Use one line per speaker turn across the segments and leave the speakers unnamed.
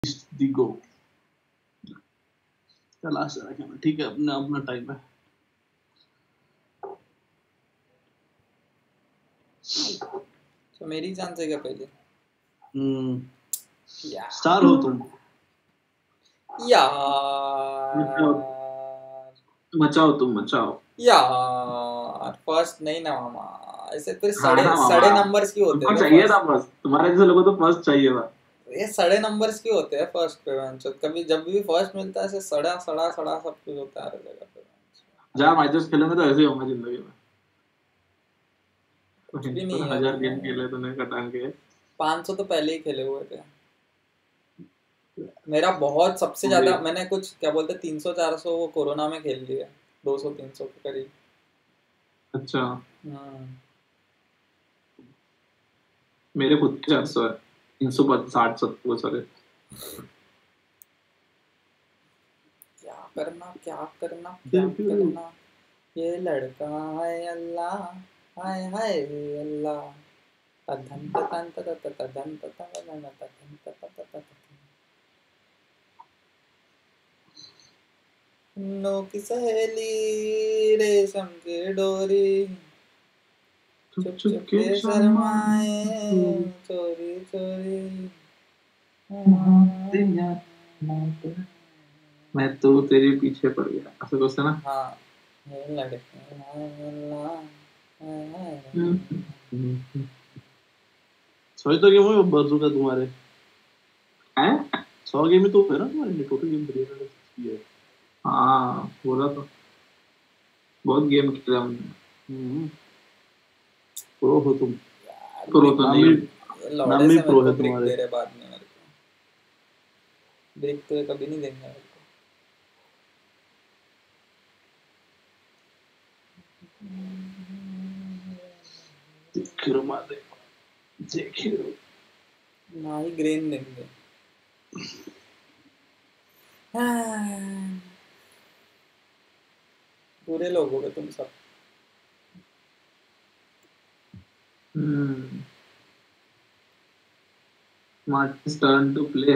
दी गो तलाश रखे मैं, ठीक है, अपना अपना टाइम है।
तो मेरी चांस है क्या पहले?
स्टार हो तुम
यार,
मचाओ तुम मचाओ
यार फर्स्ट नहीं ना मामा, ऐसे फिर
हाँ ना मामा,
सड़े नंबर्स क्यों होते
तुमको
हैं
चाहिए
फर्स्ट?
था फर्स्ट, तुम्हारे जैसे लोगों को तो फर्स्ट चाहिए था।
ये सड़े नंबर्स क्यों होते हैं फर्स्ट पे बेंचो? कभी जब भी फर्स्ट मिलता है ऐसे सड़ा सड़ा सड़ा सब कुछ होता है हर जगह पे।
जहाँ मैचेस खेलेंगे तो ऐसे ही होगा जिंदगी में।
कुछ भी नहीं है
1000 गेम खेले तूने कटान के,
500 तो पहले ही खेले हुए थे। मेरा बहुत सबसे ज्यादा मैंने कुछ क्या बोलते 300-400 वो कोरोना में खेल लिया, 200-300 के करीब।
अच्छा मेरे खुद के 400 है, 360-70 सॉरी।
क्या करना ये लड़का है अल्लाह, हाय हाय अल्लाह, तधन तधन तधन तधन तधन तधन। नो की सहेली रेशम की डोरी, चुप चुप के शर्माए चोरी चोरी।
मैं तो तेरे पीछे पड़ गया, ऐसा कुछ है ना?
हाँ ये लड़के
सॉरी तो गेम में बजूगा तुम्हारे
हैं?
100 गेम ही तो है ना तुम्हारे टोटल गेम 360 है।
हाँ बोला तो, बहुत गेम खेला हमने।
प्रो हो तुम,
प्रो तो नहीं,
नाम भी प्रो है तुम्हारे।
दे रहे बाद में मेरे को ब्रेक तो कभी नहीं देंगे मेरे को।
खिरो मार दे जे खिरो
ना ही ग्रेन देंगे। बुरे लोग हो गए तुम सब।
Martin's turn to play.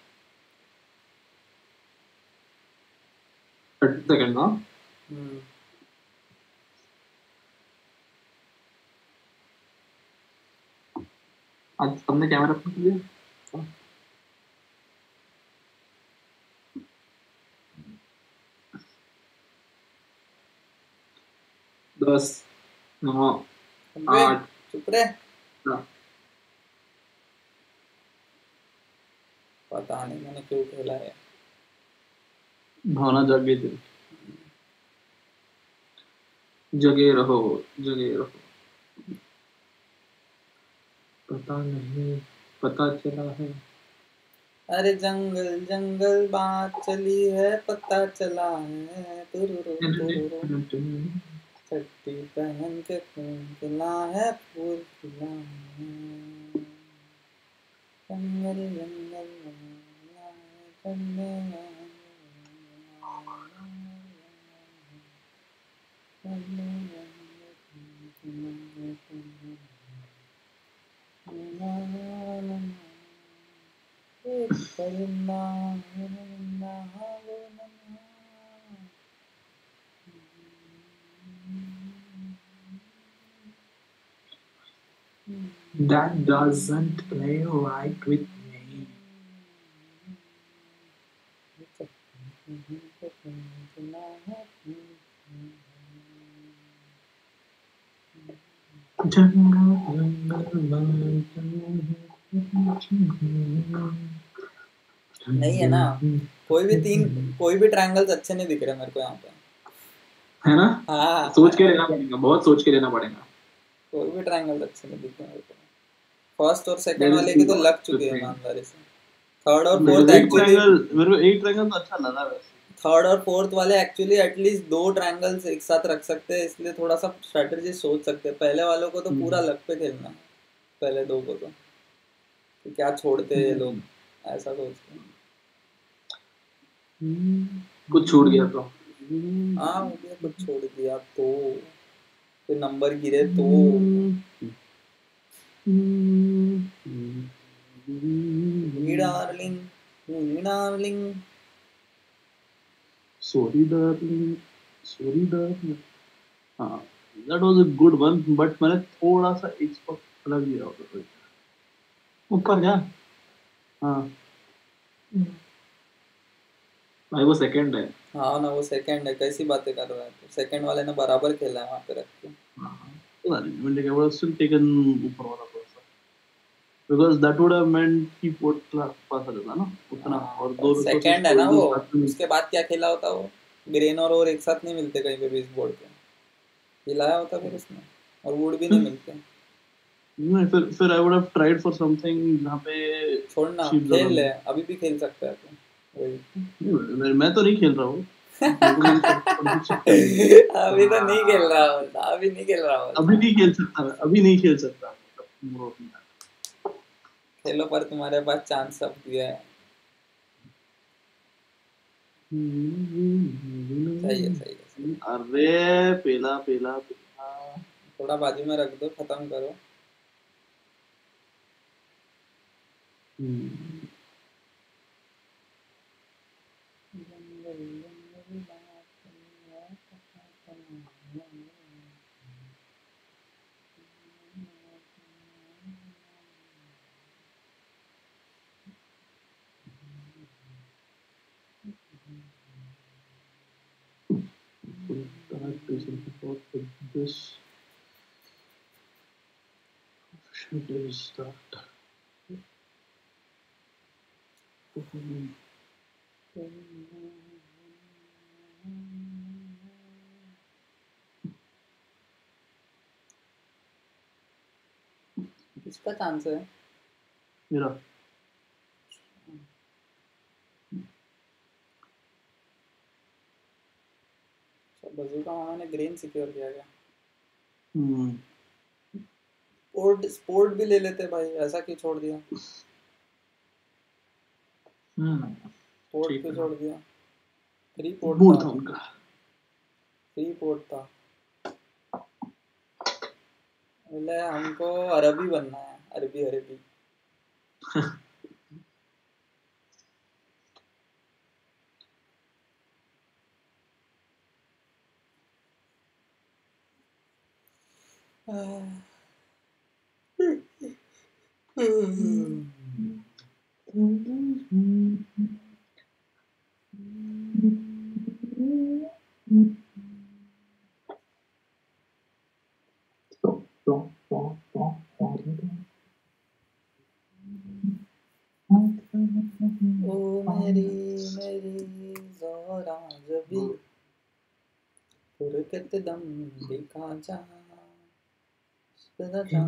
30 seconds, no? आज सबने कैमरा पकड़ लिया। 10 9 8
चुप रहे। पता नहीं मैंने क्यों खेला है।
भावना जाग गई थी।
जगे रहो पता नहीं पता चला है।
अरे जंगल जंगल बात चली है, पता चला है तुरुरु छट्टी पहन के फूल खिला है, फूल खिला है। जंगल जंगल
That doesn't play right with me.
नहीं है ना कोई भी ट्रायंगल्स अच्छे नहीं दिख रहे मेरे को यहाँ पे,
है ना?
हाँ
सोच के लेना पड़ेगा, बहुत सोच के लेना पड़ेगा।
कोई भी ट्रायंगल अच्छे नहीं दिख रहे मेरे को। फर्स्ट और सेकंड वाले के तो लग चुके हैं ईमानदारी से। थर्ड और फोर्थ एक्चुअली
मेरे को एक ट्रायंगल तो अच्छा लगा वैसे।
थर्ड और फोर्थ वाले एक्चुअली एटलीस्ट 2 ट्रायंगल्स एक साथ रख सकते हैं, इसलिए थोड़ा सा स्ट्रेटजी सोच सकते हैं। पहले वालों को तो पूरा लक पे खेलना है, पहले 2 को तो कि क्या छोड़ते हैं ये लोग, ऐसा सोचते हैं।
कुछ छूट गया तो
हाँ हो गया, कुछ छोड़ दिया तो फिर नंबर गिरे तो डार्लिंग डार्लिंग
Sorry darling. हाँ, that was a good one, but मैंने थोड़ा सा एक स्पॉट अलग लिया होता था।
ऊपर क्या
हाँ,
भाई वो सेकंड है।
हाँ ना, वो सेकंड है, कैसी बातें कर रहा है तो सेकंड वाले ने बराबर खेला है वहां पे रख के।
पता नहीं, मैंने would have still taken ऊपर वाला थोड़ा सा, because that would have meant कि पोर्ट क्लास पास आ जाता ना उतना, और दो रिसोर्सेज
सेकंड है
को
ना
एकदम
वो,
साथ में
उसके बाद क्या खेला होता वो, ग्रेन और एक साथ नहीं मिलते कहीं पे भी इस बोर्ड पे, खिलाया होता फिर उसने, और वुड भी नहीं मिलते।
नहीं, फिर I would have tried for something जहाँ पे
छोड़ना,
sheep ज्यादा
खेल ले,
मिले।
अभी भी खेल सकता है तू वही।
मैं तो नहीं खेल रहा हूँ, मेरे को मेरी कंपटीशन करनी है।
अभी तो नहीं खेल रहा बोलता, अभी नहीं खेल रहा बोलता।
अभी नहीं खेल सकता मैं, अभी नहीं खेल सकता।
खेलो पर तुम्हारे पास चांस सब दिया है। सही है, सही है, सही है।
अरे पेला पेला पेला।
थोड़ा बाजू में रख दो, खत्म करो।
This should start.
किसका चांस है?
मेरा
बजूका मामा ने ग्रेन सिक्योर किया गया।
हम्म
स्पोर्ट भी ले लेते भाई, ऐसा क्यों छोड़ दिया? स्पोर्ट
ठीक
क्यों
है।
छोड़ दिया? फ्री पोर्ट
मूड
था,
था उनका।
फ्री पोर्ट था। बोले हमको अरबी बनना है, अरबी अरबी। ओ मेरी मेरी ज़ोरा जबी फुरकत दम दिखा जा, सदा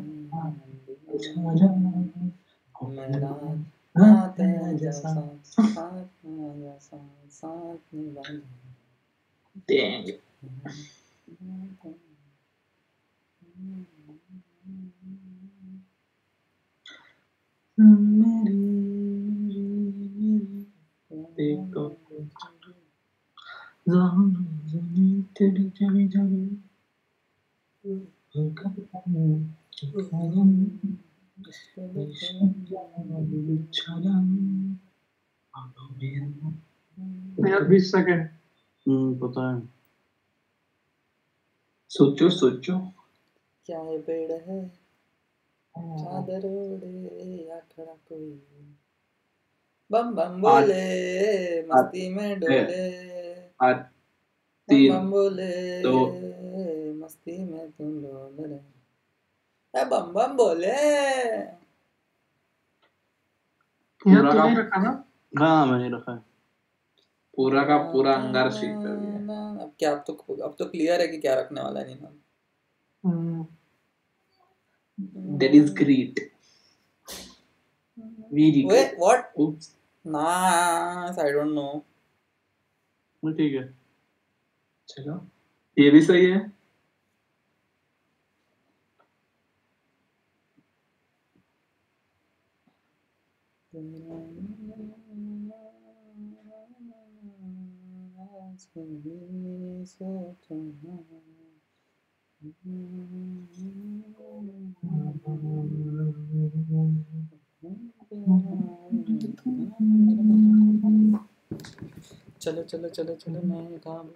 मेरा रात है जैसा, साथ में जैसा, साथ निभा
Dang. देखो तेरी चली चली यार 20 सेकंड
पता है।
सोचो सोचो।
क्या ये पेड़ है, चादर ओढ़े या खड़ा कोई, बम बम बोले मस्ती में डोले,
आठ
बम
तीन
बम बोले
दो
मस्ती में तुम डोल रहे, बम बम बोले।
पूरा का रखा ना,
हाँ मैंने रखा है।
पूरा का पूरा अंगार शेक कर दिया।
अब क्या, अब तो क्लियर है कि क्या रखने वाला है Neena.
That is great. Very
Wait,
good.
what?
Oops.
Nice, I don't know.
ठीक है।
चलो ये भी सही है।
चलो चलो चलो चलो मैं काम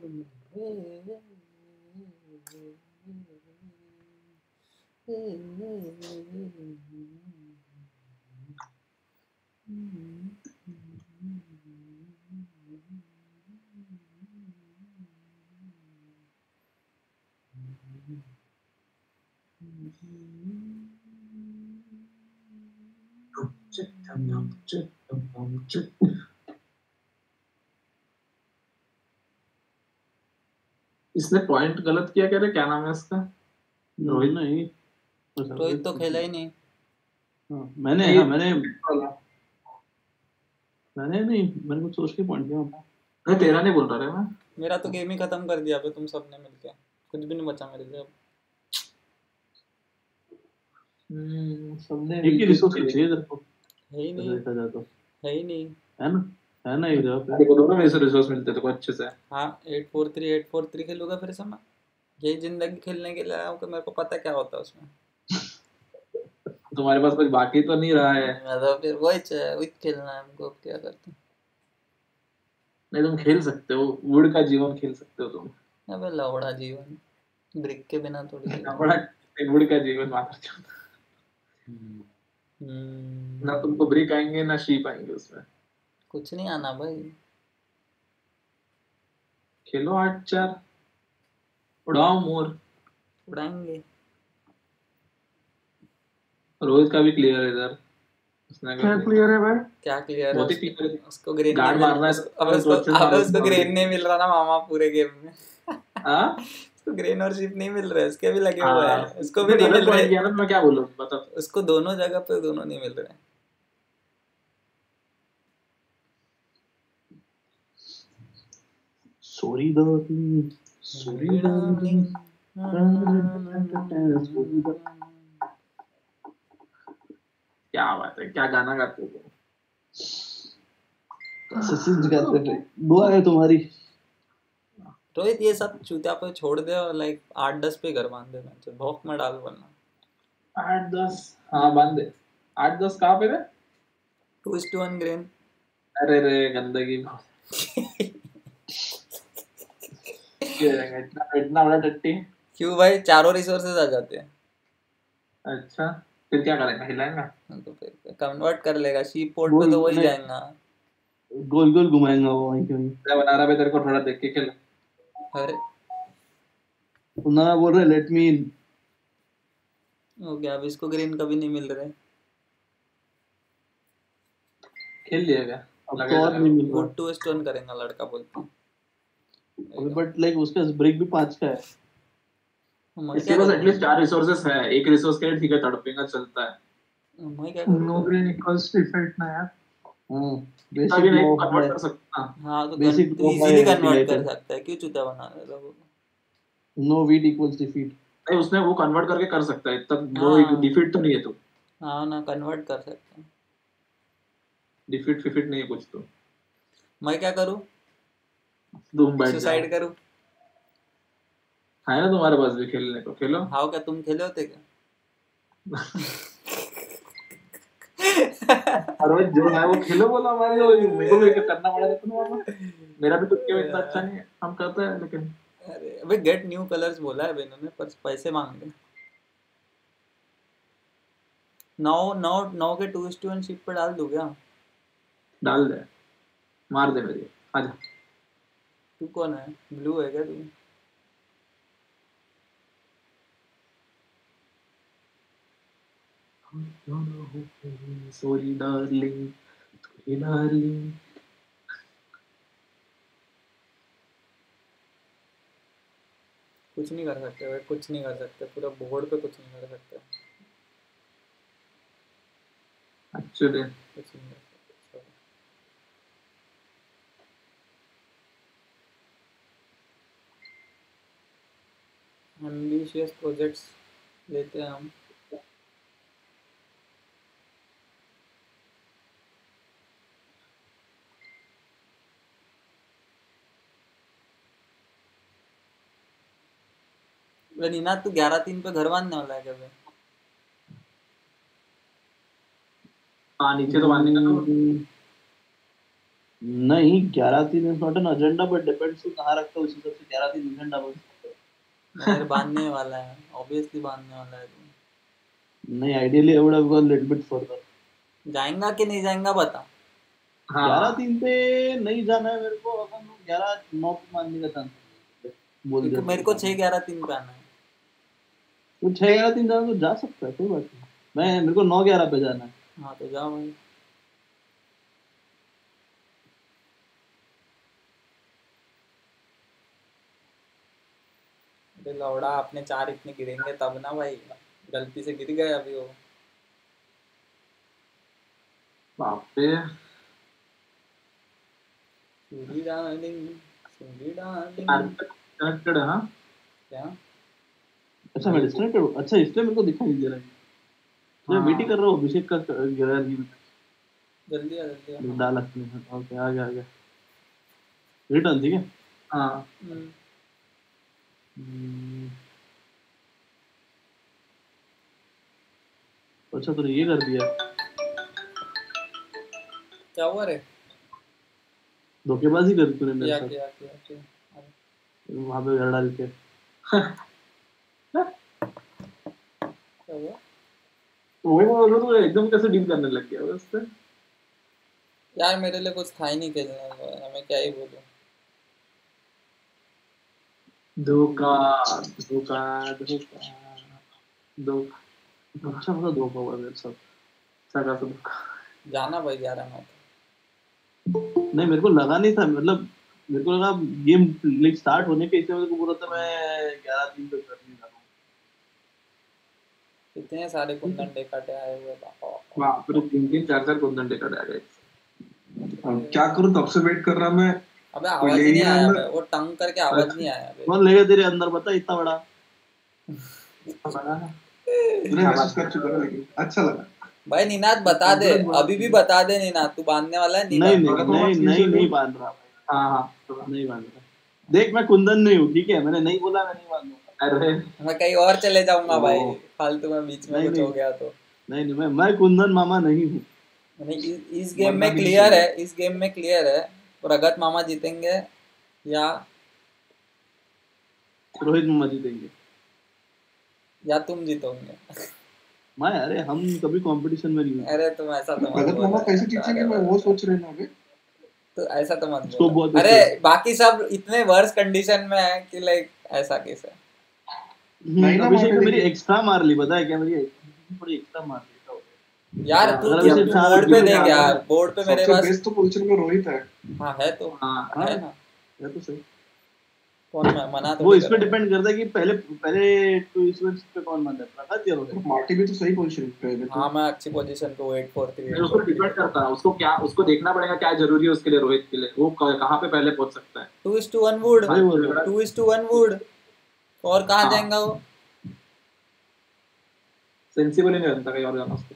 इसने पॉइंट गलत किया, कह रहे क्या नाम है इसका? रोहित
नहीं
रोहित तो खेला ही नहीं।
हाँ, मैंने
नहीं,
मैंने
वाला।
मैंने कुछ सोच के पॉइंट किया।
नहीं, तेरा नहीं बोल रहा रे मैं।
मेरा तो गेम ही खत्म कर दिया तुम सबने मिलके, कुछ भी नहीं बचा मेरे लिए अब।
सबने
एक ही रिसोर्स चाहिए तेरे को,
है ही
ऐसा
नहीं,
देखा जाए तो,
है ही नहीं।
है ना एक जगह पे।
देखो दोनों में से रिसोर्स मिलते थे अच्छे से।
हाँ 843 खेलूंगा फिर से मैं, यही जिंदगी खेलने के लिए आया हूँ कि मेरे को पता क्या होता है उसमें।
तुम्हारे पास कुछ बाकी तो नहीं रहा है?
मतलब फिर वही खेलना है हमको, अब क्या करते हैं।
नहीं, तुम खेल सकते हो, वुड का जीवन खेल सकते हो तुम।
अबे लौड़ा जीवन, ब्रिक के बिना थोड़ी है।
बड़ा वुड का जीवन मात्र चलता। ना तुमको ब्रिक आएंगे ना शीप आएंगे उसमें।
कुछ नहीं आना भाई।
खेलो 8-4, उड़ाओ मोर।
उड़ाएंगे।
रोहित का भी क्लियर है इधर, उसने
क्या क्लियर है भाई?
क्या क्लियर है
बहुत ही
उसको?
क्लियर है।
उसको ग्रीन नहीं
गार्ड
मिल
मारना है
उसको,
तो तो अच्छे से मारो
उसको ग्रीन नहीं मिल रहा ना मामा पूरे गेम में।
हाँ
उसको ग्रीन और शिप नहीं मिल रहे, उसके भी लगे हुए हैं,
हाँ,
उसको भी
मैं
नहीं
गलत
मिल रहे।
पॉइंट किया ना, मैं क्या बोलूं बता।
उसको दोनों जगह पे दोनों नहीं मिल रहे।
सॉरी डार्लिंग, सॉरी डार्लिंग,
क्या बात है, क्या गाना गाते हो तुम?
सचिन गाते थे, दुआ है तुम्हारी।
रोहित ये सब चूतिया पे छोड़ दे और लाइक 8-10 पे घर बांध देना चाहिए, भौक में डाल वरना।
8-10, हाँ बांध दे। 8-10 कहाँ पे थे?
2:1 ग्रीन।
अरे रे गंदगी ये रहेगा, इतना इतना बड़ा टट्टी।
क्यों भाई, चारों रिसोर्सेज आ जाते हैं।
अच्छा, फिर क्या करेंगे, हिलाएंगा?
तो फिर कन्वर्ट कर लेगा, शीप पोर्ट पे
गोल
तो वही
नहीं,
जाएगा।
गोल गोल घुमाएंगा वो वहीं के वहीं।
मैं बना रहा, तेरे को थोड़ा देख के खेल।
अरे
ना बोल रहे लेट मी इन।
हो गया, अब इसको ग्रीन कभी नहीं मिल रहे।
खेल लिया क्या?
अब
लगे
तो और नहीं मिल रहा।
गुड 2 स्टोन करेगा लड़का बोलता
अभी बट लाइक उसका ब्रेक भी 5 का है।
मैं
इसके
क्या
पास
करूँ?
एटलीस्ट 4 रिसोर्सेस है, एक रिसोर्स के लिए ठीक है, तड़पेगा चलता है।
मैं क्या करूँ?
नो ग्रीन इक्वल्स डिफिट ना यार।
हाँ,
तभी
बेसिक
नहीं
लॉ ऑफ
कन्वर्ट कर सकता।
हाँ तो
बेसिक
तो
लॉ ऑफ
इजीली कन्वर्ट कर
यूटिलाइजर,
सकता है, क्यों चूतिया बना रहे लोगों को?
No wit equals defeat.
नहीं, उसने वो कन्वर्ट करके कर सकता है, तब नो
हाँ
डिफीट तो नहीं है। तो
हाँ ना, कन्वर्ट कर सकते हैं।
डिफीट फिफिट नहीं है कुछ तो।
मैं क्या करूँ?
तुम बैठ जाओ,
सुसाइड करूँ?
है ना तुम्हारे पास भी खेलने को, खेलो।
हाँ क्या तुम खेले होते क्या?
और जो है वो खेलो बोला हमारे, वो मेरे को भी करना पड़ा था तुम्हारा। मेरा भी कुछ गेम इतना अच्छा नहीं है, हम करते हैं लेकिन।
अरे अबे गेट न्यू कलर्स बोला है इन्होंने, पर पैसे मांग रहे। 9 के 2:1 शीट पे डाल दूं क्या?
डाल दे, मार दे मेरी, आजा।
तू कौन है, ब्लू है क्या तू?
Sorry darling, sorry darling.
कुछ नहीं कर सकते भाई, कुछ नहीं कर सकते, पूरा बोर्ड पे कुछ नहीं कर सकते।
एक्चुअली
कुछ नहीं कर सकते। एम्बिशियस प्रोजेक्ट्स लेते हैं हम। नीना तू 11-3 पे घर बांधने वाला है क्या भाई?
हाँ नीचे तो बांधने का ना।
नहीं 11-3 is not an agenda but depends तू कहाँ रखता है उस हिसाब से 11-3 एजेंडा बन सकता है।
मेरे बांधने वाला है, ऑब्वियसली बांधने वाला है तू।
नहीं ideally I would have gone little bit further.
जाएगा कि नहीं जाएगा बता।
हाँ
11-3 पे नहीं जाना है मेरे को, अगर 11-9 पे मानने का चांस बोल
क्योंकि
दिया
मेरे को 6-11-3 पे आना है।
तो 6-11-3 जाना तो जा सकता है, कोई बात नहीं। मैं मेरे को 9-11 पे जाना है।
हाँ तो जाओ भाई। अरे लौड़ा, अपने 4 इतने गिरेंगे तब ना भाई, गलती से गिर गए अभी वो।
बाप रे।
Sorry darling, sorry darling.
Connected है हाँ।
क्या?
अच्छा मैं डिस्कनेक्टेड हूँ, अच्छा इसलिए मेरे को दिखाई नहीं दे रहा है। मैं वेट ही कर रहा हूँ अभिषेक का गिरा नहीं
जल्दी आ जल्दी आ।
डाल अपने। ओके आ गया आ गया रिटर्न ठीक है।
हाँ
अच्छा तूने ये कर दिया,
क्या हुआ रे?
धोखेबाजी कर तूने मेरे
किया
साथ
किया किया किया।
वहां पे घर डाल के।
क्या हुआ?
वही बोल रहा हूँ, तो एकदम कैसे डील करने लग गया उससे।
यार मेरे लिए कुछ था ही नहीं खेलने को, मैं क्या ही बोलूं।
धोखा धोखा धोखा धोखा।
अच्छा मतलब धोखा हुआ मेरे साथ।
सगा से धोखा।
जाना भाई 11-9।
नहीं मेरे को लगा नहीं था, मतलब मेरे को लगा गेम लाइक स्टार्ट होने के इससे मेरे को पूरा था मैं 11-3 पे करने जा रहा हूँ।
कितने सारे कुंदन डेकाटे आए हुए बाबा।
वहाँ पर 3-3 4-4 कुंदन टेकड़ आ गए।
अब क्या करूं, तब से वेट कर रहा मैं।
अबे
कोई
आवाज
ले
ही
ही
नहीं
रहा
आया
अंदर।
बे, वो टंग करके आवाज नहीं आया बे।
कौन लेगा तेरे अंदर बता इतना बड़ा।
तूने मैसेज कर चुका ना, लेकिन अच्छा लगा।
भाई निनाद बता दे, अभी भी बता दे निनाद, तू बांधने वाला है
नहीं
निनाद।
नहीं नहीं नहीं नहीं बांध रहा भाई।
हाँ हाँ
नहीं बांध रहा। देख मैं कुंदन नहीं हूँ ठीक है, मैंने नहीं बोला मैं नहीं बांधूंगा।
अरे
मैं कहीं और चले जाऊंगा भाई,
ओ।
फालतू में बीच में
नहीं,
कुछ
नहीं।
हो गया तो।
नहीं नहीं मैं कुंदन मामा नहीं हूँ।
नहीं इस गेम
वरना
में
भी
क्लियर
सही
है, इस गेम में क्लियर है, प्रगत मामा जीतेंगे या
रोहित मामा जीतेंगे
तुम जीतोगे।
मैं अरे हम कभी कंपटीशन में नहीं हुए।
अरे तुम ऐसा तो मत
भगत
बोल
मामा
रहे
कैसे
यार,
जीतेंगे,
अरे
मैं वो सोच रही हूँ अभी।
तो ऐसा तो मत
उसको
बोल।
बहुत
अरे
अच्छा-
बाकी सब इतने वर्स कंडीशन में है कि लाइक ऐसा कैसे।
नहीं ना
अभिषेक ने
मार
मेरी
देगी।
एक्स्ट्रा मार ली, पता है क्या, मेरी थोड़ी एक्स्ट्रा मार ली था।
यार तू
अगर
तू
अभिषेक
तू
चाह
बोर्ड पे
रहा
देख
है
यार, बोर्ड पे मेरे
सबसे
पास।
बेस्ट तो पोजीशन में रोहित है।
हाँ है तो,
हाँ
हाँ
है ना।
है तो सही।
कौन मना
वो
थोड़ी
इस पे
कर रहा है।
डिपेंड करता है कि पहले पहले टू इवेंट्स पे कौन मान जाता है, प्रकाश या रोहित।
मार्टी भी तो सही पोजीशन पे है तो।
हाँ मैं अच्छी पोजीशन पे 8-4-3
नहीं, उसको डिपेंड करता है, उसको क्या, उसको देखना पड़ेगा क्या जरूरी है उसके लिए, रोहित के लिए वो कहाँ पे पहले पहुंच सकता है।
2:1 वुड,
वही बोल रहा हूँ।
2:1 वुड। और कहाँ
हाँ।
जाएगा वो।
सेंसिबल ही नहीं बनता कहीं और जाना उसको।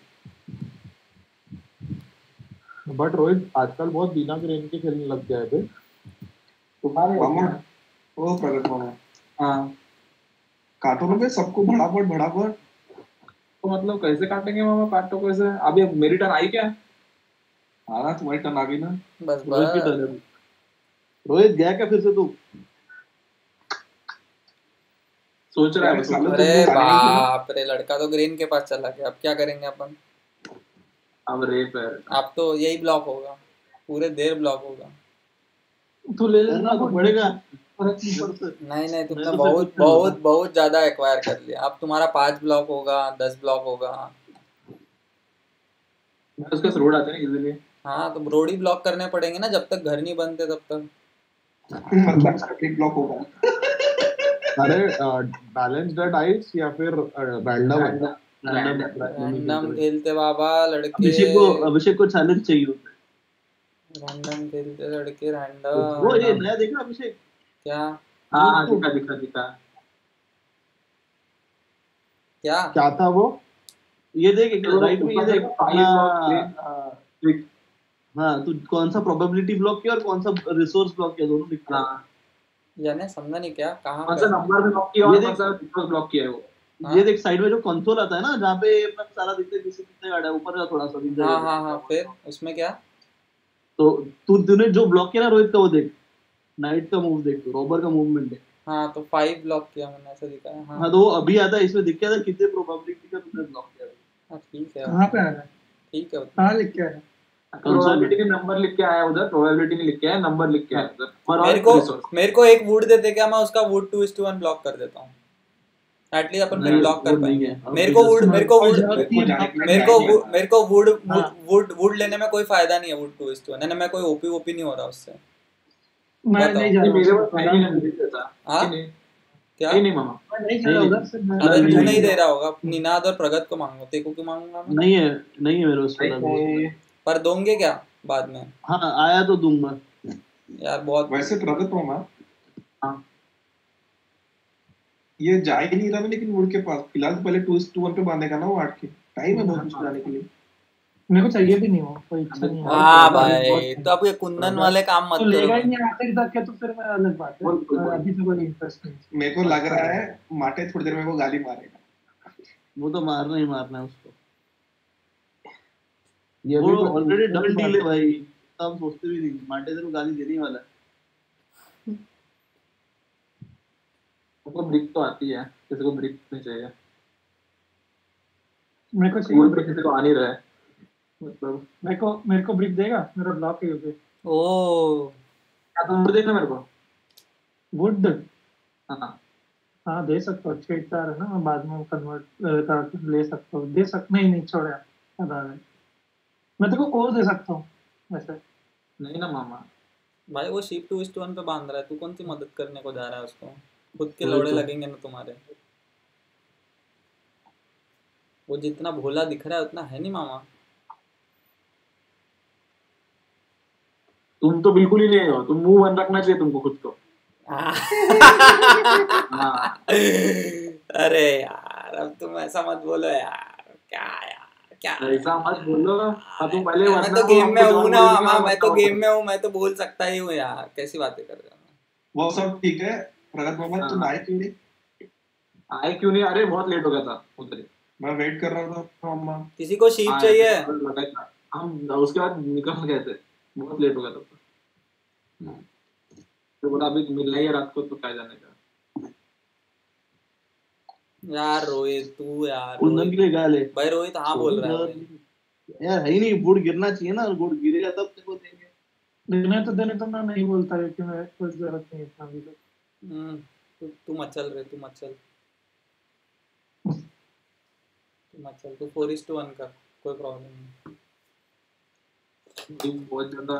बट रोहित आजकल बहुत बिना ग्रेन के खेलने लग गया है बे।
तुम्हारे
मामा वो प्रगट मामा
हाँ
काटो ना बे सबको, भड़ापड़।
तो मतलब कैसे काटेंगे मामा, काटो कैसे। अभी मेरी टर्न आई क्या।
हाँ ना तुम्हारी टर्न आ गई ना।
बस
रोहित की
बस।
टर्न है। रोहित गया क्या फिर से तू।
सोच रहा है
यार,
वो,
सालों
अरे
तुम लोग आने वाले थे ना।
बाप रे, लड़का तो ग्रीन के पास चला गया, अब क्या करेंगे अपन।
अब रेप है।
अब तो यही ब्लॉक होगा, पूरे देर ब्लॉक होगा।
तू ले
करना तो पड़ेगा।
नहीं नहीं, तुमने
मैं तो
बहुत
फिर कुछ
बहुत बहुत ज्यादा एक्वायर कर लिया, अब तुम्हारा 5 ब्लॉक होगा, 10 ब्लॉक होगा।
उसके पास रोड आते हैं ना इजीली।
हाँ तो रोडी ब्लॉक करने पड़ेंगे ना, जब तक घर नहीं बनते तब तक।
मतलब इसका एक ब्लॉक होगा।
अरे बैलेंस डाइस या फिर रैंडम।
रैंडम खेलते बाबा लड़के,
अभिषेक को चैलेंज चाहिए होता है।
रैंडम खेलते लड़के,
वो ये
रैंडम।
नया देखा अभिषेक।
क्या
हाँ दिखा दिखा दिखा।
क्या
क्या था वो।
ये देख एक
तो
राइट में ये देख
ऊपर
अपना
से
हाँ तू कौन सा प्रोबेबिलिटी ब्लॉक किया और कौन सा रिसोर्स ब्लॉक किया, दोनों दिखता है।
हाँ
यानी समझा नहीं क्या, कहाँ
कौन
पे।
सा नंबर में ब्लॉक किया और
ये
कौन
देख।
सा रिसोर्स ब्लॉक किया है वो।
हाँ?
ये देख साइड में जो कंसोल आता है ना जहाँ पे अपना सारा दिखते किसी कितने गार्ड है ऊपर का थोड़ा सा दिख
हाँ
जाएगा।
हाँ हाँ, फिर उसमें क्या?
तो तूने जो ब्लॉक किया ना रोहित का वो देख, नाइट का मूव देख, रॉबर का मूवमेंट देख।
हाँ तो 5 ब्लॉक किया मैंने, ऐसा दिखाया।
हाँ
हाँ
तो वो अभी आता है इसमें दिख गया था कितने प्रोबेबिलिटी का तुमने ब्लॉक किया था।
हाँ, ठीक है
कहाँ पे आ रहा है?
ठीक है।
कहाँ लिख के आ रहा है?
प्रोबेबिलिटी के नंबर लिख के आया उधर, प्रोबेबिलिटी नहीं लिख के आया, नंबर लिख के आया उधर।
मेरे को एक वुड देते क्या, मैं उसका वुड 2:1 ब्लॉक कर देता हूँ, एटलीस्ट अपन फिर
नहीं,
ब्लॉक कर
वो नहीं
पाएंगे।
है। अब
मेरे
भी
को
just-
वुड मेरे को वुड
और
वो जाने के लिए
मेरे
time नहीं
को मेरे को वुड
हाँ।
वुड लेने में कोई फायदा नहीं है। वुड 2:1 है, मैं कोई ओपी नहीं हो रहा उससे।
मैं
बताओ।
नहीं जा रहा
मेरे
हूँ,
पास नहीं है नहीं देता।
हाँ?
नहीं
क्या?
नहीं मामा,
मैं नहीं जा रहा उधर से।
अबे
नहीं,
तू
नहीं,
नहीं दे
नहीं।
रहा होगा, निनाद और प्रगत को मांगो, तेको क्यों मांगूंगा मैं?
नहीं है मेरे उस पर अभी।
पर दोगे क्या बाद में?
हाँ आया तो दूंगा।
यार बहुत
वैसे प्रगत मामा
हाँ।
ये जा ही नहीं रहा मैं, लेकिन वुड के पास फिलहाल तो पहले 2:1 पे बांधेगा ना वो 8 के। टाइम है बहुत कुछ जाने के लिए।
मेरे को चाहिए भी नहीं वो, कोई इच्छा नहीं है।
हाँ भाई, तो अब ये कुंदन वाले काम मत
तो लेगा ही
करो।
नहीं आखिर तक के, तो फिर मैं अलग बात है।
बोल।
अभी तो कोई इंटरेस्ट नहीं।
मेरे को लग रहा है माटे थोड़ी देर में वो गाली मारेगा।
वो तो मारना ही मारना है उसको।
ये
वो
भी तो
ऑलरेडी डन डील है भाई, इतना हम सोचते भी नहीं। मार्टे तेरे को गाली देने ही वाला है।
उनको ब्रिक तो आती है, किसी को ब्रिक नहीं चाहिए।
मेरे को
स्कूल
चाहिए।
में किसी को आ नहीं रहा है मतलब।
मेरे को ब्रिक देगा, मेरा ब्लॉक है उसे।
ओ
क्या तुम देखना मेरे को?
वुड
हाँ
हाँ दे सकता हूँ, 6 है ना, मैं बाद में कन्वर्ट कर ले सकता हूँ। दे सकता नहीं छोड़ यार, पता है मैं तेरे को और दे सकता हूँ वैसे।
नहीं ना मामा,
भाई वो शीप 2:1 पे बांध रहा है, तू कौन सी मदद करने को जा रहा है उसको? खुद के
वही
लौड़े
तो।
लगेंगे ना तुम्हारे। वो जितना भोला दिख रहा है उतना है नहीं मामा।
तुम तो बिल्कुल ही नहीं हो। तुम मुंह बंद रखना चाहिए तुमको खुद को। हाँ।
अरे यार अब तुम ऐसा मत बोलो यार, क्या यार क्या।
ऐसा मत बोलो। अब तुम पहले
मैं
वरना
तो गेम में
हमको
हूँ ना
जवान बोल
मामा,
के
मैं तो
बताओ।
गेम में हूँ, मैं तो बोल सकता ही हूँ यार, कैसी बातें कर रहे हो।
वो सब ठीक है प्रगत मामा, तुम आए क्यों नहीं?
आए क्यों नहीं? अरे बहुत लेट हो गया था उधर ही।
मैं वेट कर रहा था मामा।
किसी को शीप
आए
चाहिए?
थे, लगा था। हम उसके बाद निकल गए थे, बहुत लेट हो गया था। तो बोला अभी मिलना ही है रात को, तो क्या जाने का।
यार रोहित तू यार
कुंदन के लिए गाल है
भाई, रोहित हाँ बोल रहा है भाई।
यार, है ही नहीं। गुड़ गिरना चाहिए ना, गुड़ गिरेगा तब तेरे को देंगे।
देने तो मैं नहीं बोलता, क्योंकि मैं कोई जरूरत नहीं है इतना अभी तक।
तू मत चल रे, तू मत चल 4:1 का कोई प्रॉब्लम नहीं।
बहुत ज्यादा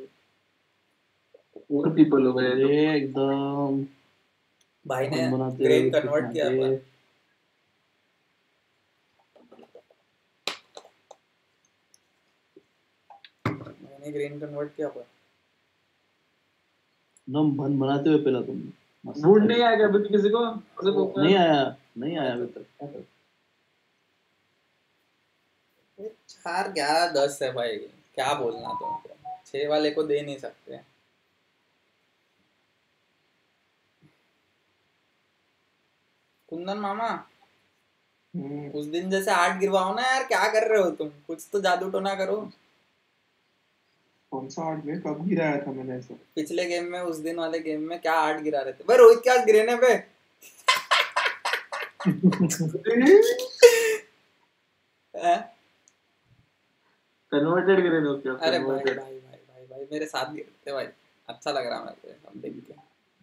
और पीपल हो गए।
अरे एकदम
भाई ने
हम बनाते
ग्रेन
हुए
कन्वर्ट
कुछ
किया
बनाते।
अपन। मैंने ग्रेन कन्वर्ट किया अपन।
एकदम बन बनाते हुए पहला तुमने मस्त।
मूड नहीं आएगा अभी किसी को?
नहीं आया अभी तक। क्या कर
4 11 10 है भाई, क्या बोलना तुमको। 6 वाले को दे नहीं सकते। कुंदन मामा उस दिन जैसे 8 गिरवाओ ना यार, क्या कर रहे हो तुम? कुछ तो जादू टोना करो।
कौन सा 8 में कब गिराया था मैंने ऐसा?
पिछले गेम में, उस दिन वाले गेम में क्या 8 गिरा रहे थे भाई? रोहित क्या गिरेने पे
कन्वर्टेड करे ना उसके।
अरे भाई भाई भाई भाई भाई मेरे साथ गिरते भाई, अच्छा लग रहा मेरे को अब देख के।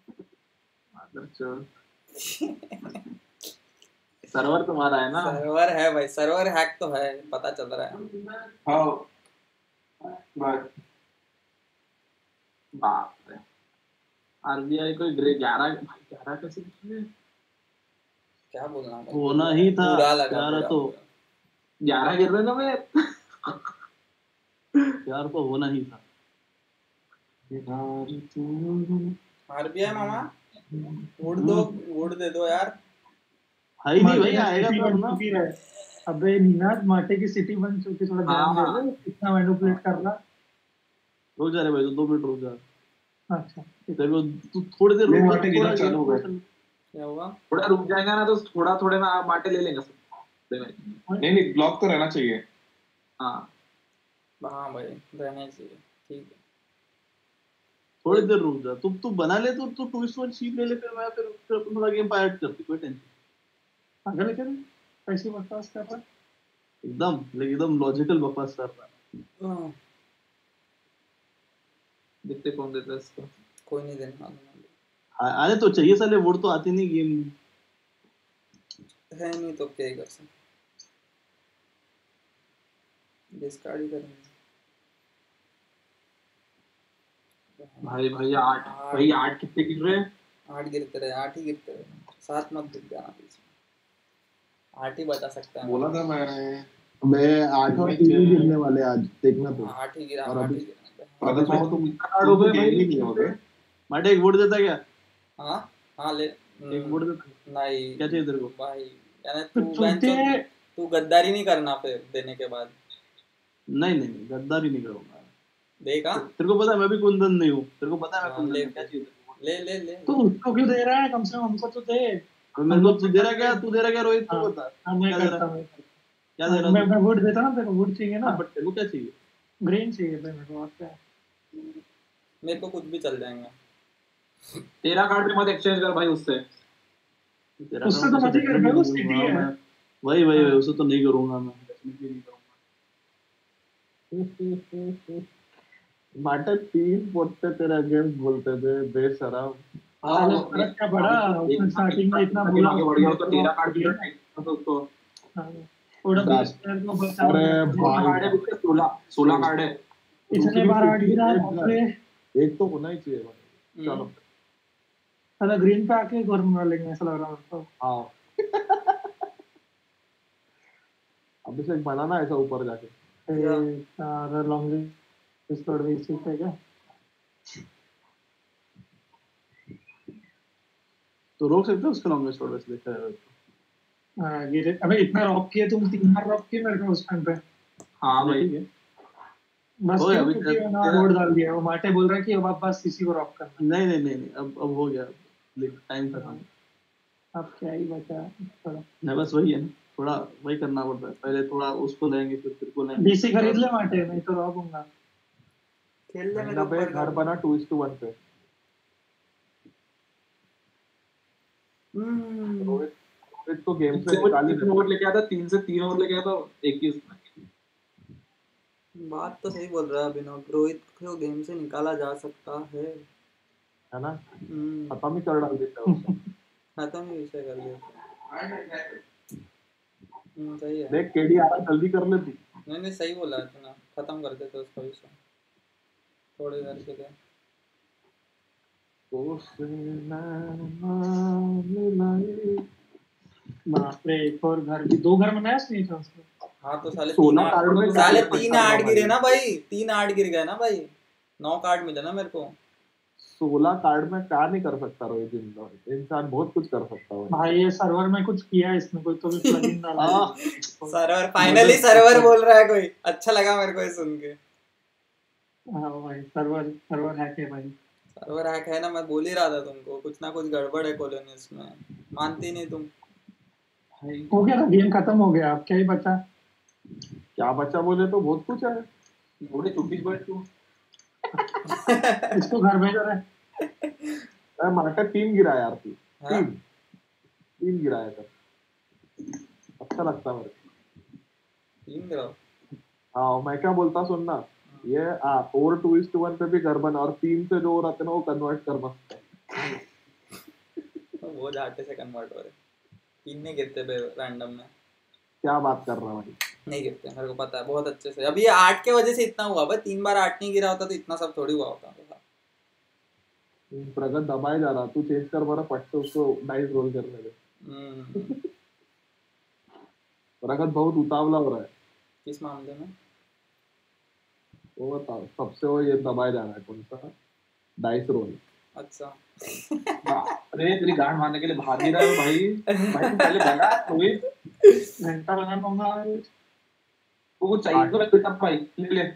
सर्वर तुम्हारा है ना?
सर्वर है भाई, सर्वर हैक तो है, पता चल रहा है।
हाँ बस
बाप रे, आरबीआई को 11 कैसे निकले?
क्या बोलना भाई,
होना ही था।
बुरा लगा
11
बुरा,
तो
बुरा।
11 गिर रहे ना मैं।
यार तो होना ही था।
आरबीआई मामा वुड दे दो यार।
है ही नहीं भाई,
माटे की
आएगा
सिटी
तो
बन
ना।
चुकी है। अबे निनाद, माटे की सिटी बन चुकी, थोड़ा ध्यान दे
हाँ।
ले कितना मैनिपुलेट कर रहा।
रुक जा रे भाई, तो 2 मिनट रुक जा।
अच्छा
देखो तू थोड़ी देर
ये
रुक,
माटे गिरना
थोड़ा
चालू हो गए।
क्या हुआ?
थोड़ा रुक जाएगा ना तो थोड़ा थोड़े में आप माटे ले लेंगे सब।
नहीं नहीं, ब्लॉक तो रहना चाहिए।
हाँ
हाँ भाई रहना ही चाहिए, ठीक है।
थोड़ी देर रुक जा, तू बना ले, तू 2:1 शीट ले ले, फिर अपन थोड़ा गेम पायलट करते, कोई टेंशन।
आगे लेके कैसी बकवास कर रहा है?
एकदम लॉजिकल बकवास कर रहा है।
हाँ,
देखते कौन देता है इसको।
कोई नहीं देने वाला
आने तो चाहिए साले, वोट तो आती नहीं गेम में।
है नहीं तो क्या ही कर सकते, डिस्कार्ड ही करेंगे।
भाई भाई 8 भाई 8 कितने गिर रहे हैं?
8 गिरते रहे, 8 ही गिरते रहे, 7 मत गिर जाना बीच में, 8 ही बचा सकता है।
बोला था मैंने।
मैं 8 और 3 ही गिरने वाले आज, देखना तो।
8 ही गिरा,
और
8
अभी-
ही गिरा।
अगर तुम
हो गए भाई।
गेम ही नहीं होगे।
माटे एक वोट देता क्या?
हाँ हाँ ले।
एक वोट देता,
नहीं
क्या चाहिए तेरे को?
भाई, यानी
तो
तू बेंचो, तू गद्दारी नहीं करना फिर देने के बाद।
नहीं नहीं गद्दारी नहीं करूंगा।
देखा,
तेरे को पता है मैं भी कुंदन नहीं हूँ, तेरे को पता है मैं
हाँ,
कुंदन
ले
नहीं, क्या चाहिए तेरे को?
ले ले ले
तो उसको क्यों दे रहा है? कम से कम हमको तो दे।
मेरे को तू दे रहा क्या, तू दे रहा क्या रोहित? तू
हाँ।
बता
हाँ, मैं
क्या दे
करता
रहा,
हूँ।
क्या दे रहा
मैं
तू?
मैं वुड देता ना, तेरे को वुड चाहिए ना?
हाँ, बट तेरे को क्या चाहिए?
ग्रीन चाहिए भाई मेरे को, और क्या है?
मेरे को कुछ भी चल जाएगा।
तेरा कार्ड भी मत एक्सचेंज कर भाई उससे।
तेरा
उससे
काम
तो मत ही कर भाई, वो
नहीं
सिटी
करूंगा
है।
मैं। वही उसे तो नहीं करूंगा मैं, डेफिनेटली नहीं करूंगा।
माटे 3 पोते तेरे अगेंस्ट बोलते थे, बेशरम।
साले फर्क क्या पड़ा? उसने स्टार्टिंग में इतना बोला,
आगे बढ़ गया तो तेरा कार्ड भी है तो उसको।
हाँ, OWS प्लेयर को बचाओ।
अरे
सोलह कार्ड है उसके, 16 कार्ड है।
इतने बार 8 गिरा पे,
एक तो होना ही चाहिए भाई। चलो
साला ग्रीन पे आके घर में लेंगे ऐसा लग रहा है मेरे को।
हाँ। अभिषेक बनाना ऐसा ऊपर जाके।
यार लॉन्ग स्टोर भी ठीक है क्या?
तो रोक सकते हो उसका लॉन्गेस्ट ऑर्डर से देखा जाए तो।
हाँ, गिरे। अबे इतना रॉक किए तुम, 3 बार रॉक किए मेरे को उस टाइम पे।
हाँ भाई
ठीक है,
बस
ओए,
क्यों?
अभी
क्योंकि
तेरा-
मैंने रोड डाल दिया। वो माटे बोल रहा है कि अब आप बस इसी को रॉक करना।
नहीं, अब हो गया, टाइम खत्म।
अब क्या ही बचा थोड़ा।
नहीं बस वही है ना, थोड़ा वही करना पड़ता है, पहले थोड़ा उसको लेंगे फिर तेरे को लेंगे।
डीसी खरीद ले माटे, नहीं तो रॉक होगा।
खेल ले मेरे
महीना पे
ऊपर
घर बना 2:1 पे। रोहित को गेम से निकाल ही
तीन ओवर लेके आता, 3 से 3 ओवर लेके आता 21 में।
बात तो सही बोल रहा है अभिनव, रोहित को गेम से निकाला जा सकता है।
है ना,
हम्म,
खत्म ही कर डाल देता है उसको।
खत्म ही विषय कर दिया। सही है।
देख केडी आ रहा, जल्दी कर ले तू।
नहीं सही बोला है तूने, खत्म कर देते उसका विषय थोड़ी देर के लिए।
बाप रे, एक और घर भी, 2 घर बनाया नहीं था उसने।
हाँ तो साले
16 कार्ड में
साले
क्या
3
करता
8 गिरे
भाई?
ना भाई, 3 8 गिर गए ना भाई, 9 कार्ड मिले ना मेरे को।
16 कार्ड में क्या नहीं कर सकता रोहित? इंसान बहुत कुछ कर सकता है
भाई ये सर्वर में कुछ किया है इसने, कोई तो भी प्लगइन डाला है।
हाँ,
सर्वर फाइनली सर्वर बोल रहा है कोई, अच्छा लगा मेरे को ये सुन के।
हाँ भाई, सर्वर सर्वर हैक है भाई।
सर्वर हैक है ना, मैं बोल ही रहा था तुमको, कुछ ना कुछ गड़बड़ है कॉलोनीज में, मानती नहीं तुम।
हो गया ना, गेम खत्म हो गया, अब क्या ही बचा?
क्या बच्चा बोले तो बहुत कुछ है।
थोड़ी छुट्टी बैठ तू।
इसको घर भेजो रे।
मार्केट 3 गिरा यार तू।
हाँ?
3 गिराया कर, अच्छा लगता मेरे को।
3 गिराओ।
हाँ मैं क्या बोलता सुनना, ये और 2:1 पे भी घर बना, और 3 से जो रहते ना वो कन्वर्ट कर मस्त है।
वो जाटे से कन्वर्ट हो रहे, 3 नहीं गिरते रैंडम में।
क्या बात कर रहा भाई?
नहीं गिरते, मेरे को पता है बहुत अच्छे से। अभी 8 के वजह से इतना हुआ भाई, 3 बार 8 नहीं गिरा होता तो इतना सब थोड़ी हुआ होता।
प्रगत दबाए जा रहा, तू चेंज कर बड़ा पट से उसको डाइस रोल करने दे। प्रगत बहुत उतावला हो रहा है।
किस मामले में?
वो बताओ, सबसे वो ये दबाए जा रहा है, कौन सा डाइस रोल?
अच्छा
अरे तेरी गांड मारने के लिए बाहर गिरा है भाई। भाई तू पहले बना रोहित,
घंटा बना पाऊंगा।
वो चाहिए तो मैं भाई ले ले,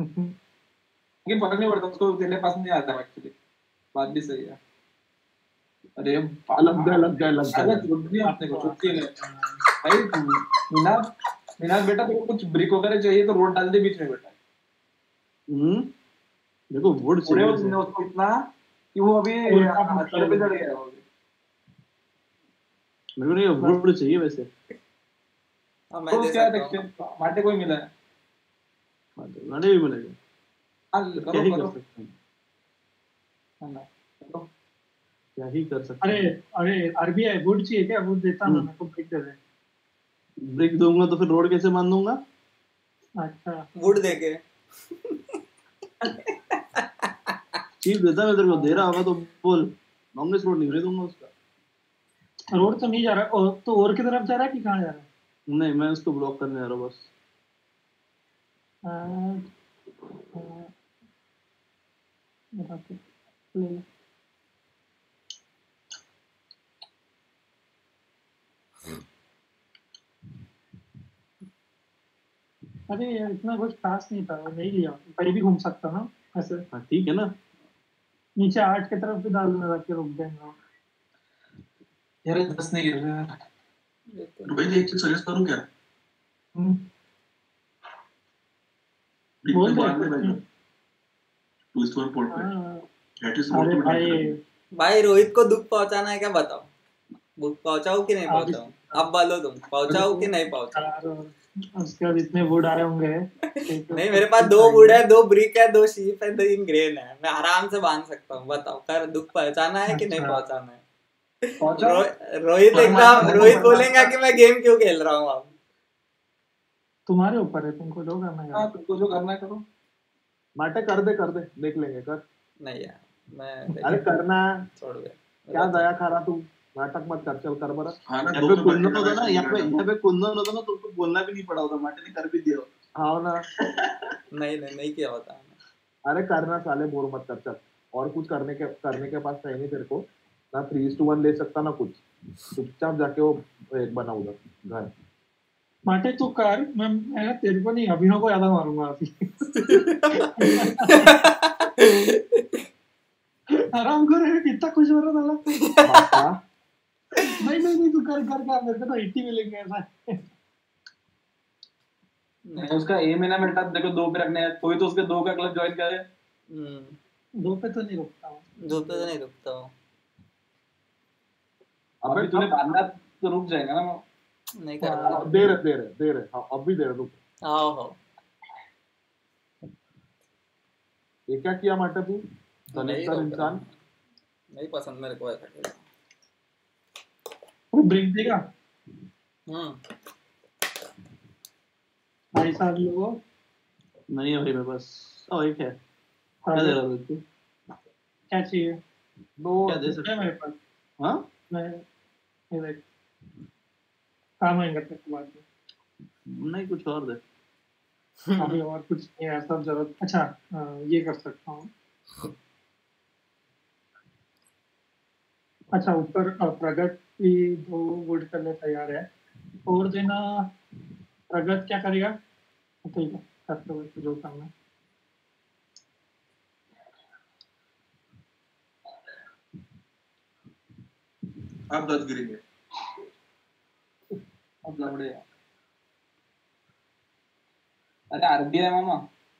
लेकिन फर्क नहीं पड़ता उसको, तेरे पास नहीं आता एक्चुअली। बात भी सही है। अरे
लग गया लग गया लग
अरे
गया।
छुट्टी अपने को छुट्टी नहीं भाई। मीनाज मीनाज बेटा तेरे को कुछ ब्रिक वगैरह चाहिए तो रोड डाल दे बीच में बेटा।
देखो वुड
उड़े
चाहिए
तुमने
वैसे।
उसको इतना कि वो अभी सर पे चढ़ गया वो अभी।
मेरे को नहीं वुड चाहिए वैसे।
हाँ मैं
तो
दे
क्या
सकता हूँ।
टेक्सचर माटे कोई मिला है?
गाड़ी भी मिलेगा।
हाँ
क्या
करो
ही कर
करो।
सकते हैं,
हाँ ना, करो।
क्या ही कर सकते
अरे
हैं।
अरे आरबीआई वुड चाहिए क्या? वुड देता ना,
हम्म।
मेरे को ब्रेक दे दे।
ब्रेक दूंगा तो फिर रोड कैसे बांध दूंगा?
अच्छा
वुड देके
चीप देता मैं तेरे को, दे रहा होगा तो बोल। लॉन्गेस्ट रोड नहीं दूंगा उसका।
रोड तो नहीं जा रहा तो और की तरफ जा रहा है कि कहाँ जा रहा है?
नहीं मैं उसको ब्लॉक करने जा रहा हूँ बस।
आ, आ, बताते, ले ले। अरे यार इतना कुछ खास नहीं था, नहीं लिया, कहीं भी घूम सकता ना ऐसे।
हाँ ठीक है ना।
नीचे 8 की तरफ भी डाल दूंगा रख के, रुक देंगे।
यार 10 नहीं गिर रहा यार।
भाई एक चीज सजेस्ट करूं क्या?
बोल दे
मार दे
कुछ
भाई
नहीं।
ट्विस्ट वन पोर्ट पे
हाँ,
एटलीस्ट रोड
अरे
तो डाल
भाई
दे।
भाई रोहित को दुख पहुंचाना है क्या बताओ? दुख पहुंचाओ कि नहीं
आप
पहुंचाओ? अब बोलो तुम, पहुंचाओ कि नहीं पहुंचाओ?
यार उसके बाद इतने वुड आए होंगे।
नहीं मेरे पास 2 वुड है, 2 ब्रिक है, 2 शीप है, 3 ग्रेन है, मैं आराम से बांध सकता हूँ। बताओ कर, दुख पहुंचाना है कि नहीं
अच्छा।
पहुंचाना है?
पहुंचाओ।
रोहित एकदम, रोहित बोलेगा कि मैं गेम क्यों खेल रहा हूँ अब।
तुम्हारे ऊपर है, तुमको जो करना है
हाँ
करो।
तुमको जो करना है करो।
माटे कर दे देख लेंगे कर।
नहीं यार मैं
अरे करना है,
छोड़ दे।
क्या दया खा तू, नाटक मत कर, चल कर बरस।
हां ना
यहाँ पे कुंदन होता ना, यहाँ पे कुंदन होता ना तो उसको बोलना भी नहीं पड़ा होता, माटे ने कर भी दिया होता।
हाँ ना।
नहीं किया होता है।
अरे करना साले, बोर मत कर, चल। और कुछ करने के पास है नहीं तेरे को ना। 3:1 ले सकता ना कुछ। चुपचाप जाके वो एक बना उधर घर।
माटे तू कर, मैं तेरे को नहीं, अभिनव को ज्यादा मारूंगा अभी। आराम कर, कितना खुश हो रहा था।
बापा,
नहीं तू कर कर कर, मेरे को तो 80 मिलेंगे ऐसा।
नहीं उसका एम है ना बेटा, देखो 2 पे रखने हैं, कोई तो उसके 2 का क्लब ज्वाइन करे।
2 पे तो नहीं रुकता हूँ।
2 पे तो नहीं रुकता हूँ।
अभी तूने बांधा तो रुक जाएगा ना वो।
नहीं कर रहा।
दे रहे। हाँ अब भी दे रहे, रुक।
आओ
ये क्या किया माटे तू,
नहीं
दलित
रोक
इंसान।
रहा। नहीं पसंद मेरे को ऐसा खेलना।
वो ब्रेक देगा भाई साहब लोगों।
नहीं है भाई मेरे पास। एक है, क्या दे रहा था तू?
क्या चाहिए?
क्या दे सकते
है मेरे पास।
हाँ
मैं ये देख, काम आएगा तेरे को बाद में।
नहीं, कुछ और दे।
अभी और कुछ नहीं है सब जरूरत। अच्छा ये कर सकता हूँ। अच्छा ऊपर प्रगत भी 2 वुड करने तैयार है, और देना। प्रगत क्या करेगा? ठीक है, करते हुए जो करना है।
आप 10 गिरेंगे।
अब लबड़े यार। अरे आरबीआई मामा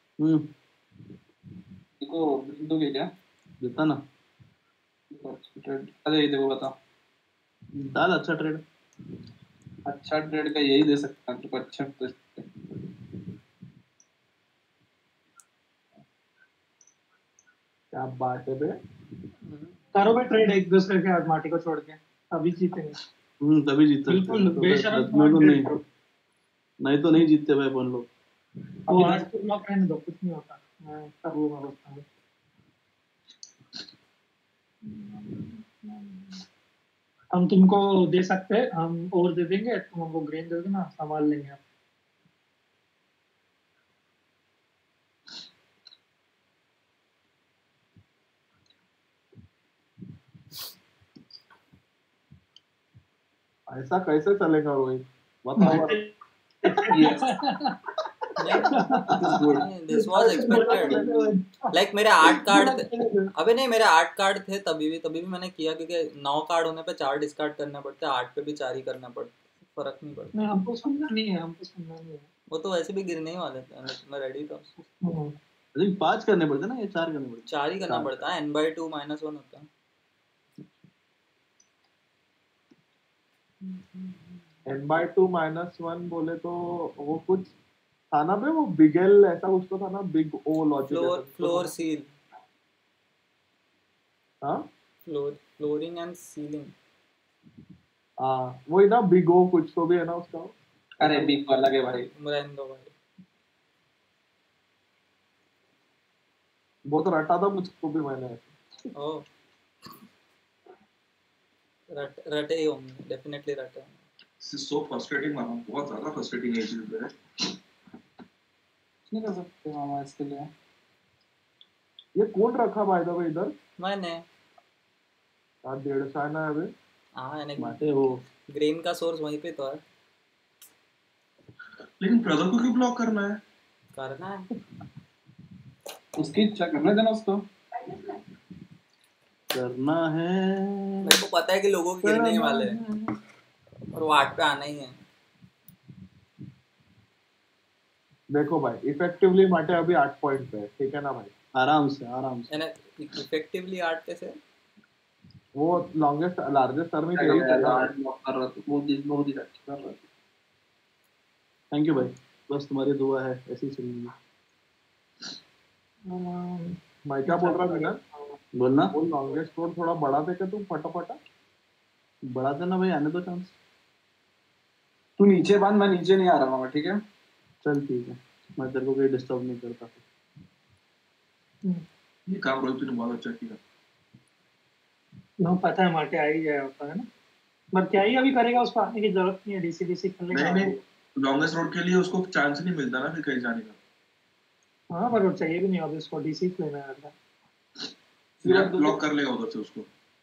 देखो बिंदु के क्या
देता ना,
अरे ये देखो बता।
डाल अच्छा ट्रेड।
अच्छा ट्रेड का यही दे सकता है, तो अच्छा तो
क्या बात है बे।
करो भाई ट्रेड एक दूसरे के, आज माटी को छोड़ के अभी जीतेंगे।
तभी जीत सकते
बिल्कुल
हैं, तो
बेशरम
तो
trade
नहीं,
करो।
नहीं तो नहीं जीतते भाई अपन लोग।
वो 8 को ब्लॉक रहने दो, कुछ नहीं होता, मैं कर लूंगा बस। हम तुमको दे सकते हैं, हम और दे देंगे, तुम हमको ग्रेन दे देना, संभाल लेंगे आप।
ऐसा कैसे चलेगा रोहित, बताओ।
This was expected. लाइक मेरे 8 कार्ड थे, अबे नहीं मेरे 8 कार्ड थे तभी भी मैंने किया, क्योंकि 9 कार्ड होने पे 4 डिस्कार्ड करने पड़ते, 8 पे भी 4 ही करना पड़ता, फर्क नहीं पड़ता।
नहीं हमको सुनना नहीं है।
वो तो वैसे भी गिरने ही वाले थे, मैं रेडी था।
I think 5 करने पड़ते ना, या 4 करने पड़ते?
4 ही करना पड़ता है, n/2 -1 होता है।
n/2 -1 बोले तो वो कुछ था ना बे, वो बिगेल ऐसा कुछ तो था ना, big O logic
floor ceil,
हाँ
फ्लोरिंग एंड सीलिंग,
हाँ वही ना, बिग ओ कुछ तो भी है ना उसका।
अरे बिग वाला के भाई,
मुराइन दो भाई,
वो तो रटा था मुझको भी मैंने।
ओ रटे ही होंगे, डेफिनेटली रटे होंगे।
This is so frustrating मामा, बहुत ज्यादा frustrating है ये चीज है।
नहीं कर सकते मामा इसके लिए।
ये कौन रखा बाय द वे इधर?
मैंने
150 है ना अबे।
हाँ यानी
माटे हो।
ग्रेन का सोर्स वहीं पे तो है,
लेकिन ब्रदर को क्यों ब्लॉक करना है?
करना है
उसकी इच्छा, करने देना उसको।
करना है।
मेरे को पता है कि लोगों के गिरने ही वाले हैं और वो 8 पे आना ही है।
देखो भाई इफेक्टिवली माटे अभी 8 पॉइंट पे है, ठीक है ना भाई?
आराम से
यानी इफेक्टिवली 8 पे से
वो लॉन्गेस्ट लार्जेस्ट टर्म ही
क्या
यही
यार,
था।
आठ ब्लॉक कर रहा था, बहुत ही अच्छा कर रहा था।
थैंक यू भाई, बस तुम्हारी दुआ है ऐसे ही चलेंगे।
मैं क्या बोल रहा था ना,
बोलना,
वो लॉन्गेस्ट रोड थोड़ा बढ़ा दे के तुम फटाफट।
बढ़ा देना भाई, आने दो चांस।
तू नीचे बांध, मैं नीचे नहीं आ रहा मामा, ठीक है?
चल ठीक है, मैं तेरे को कोई डिस्टर्ब नहीं करता।
ये काम रोहित तूने बहुत अच्छा किया।
नो पता है मार्टे आ ही जाए होता है ना, पर क्या ही अभी करेगा, उसको आने की जरूरत नहीं है, डीसी खेलने का।
नहीं लॉन्गेस्ट रोड के लिए उसको चांस नहीं मिलता ना फिर कहीं जाने का।
हाँ पर वो चाहिए भी नहीं, अब उसको डीसी लेना है।
फिर ब्लॉक कर लेगा उधर से उसको।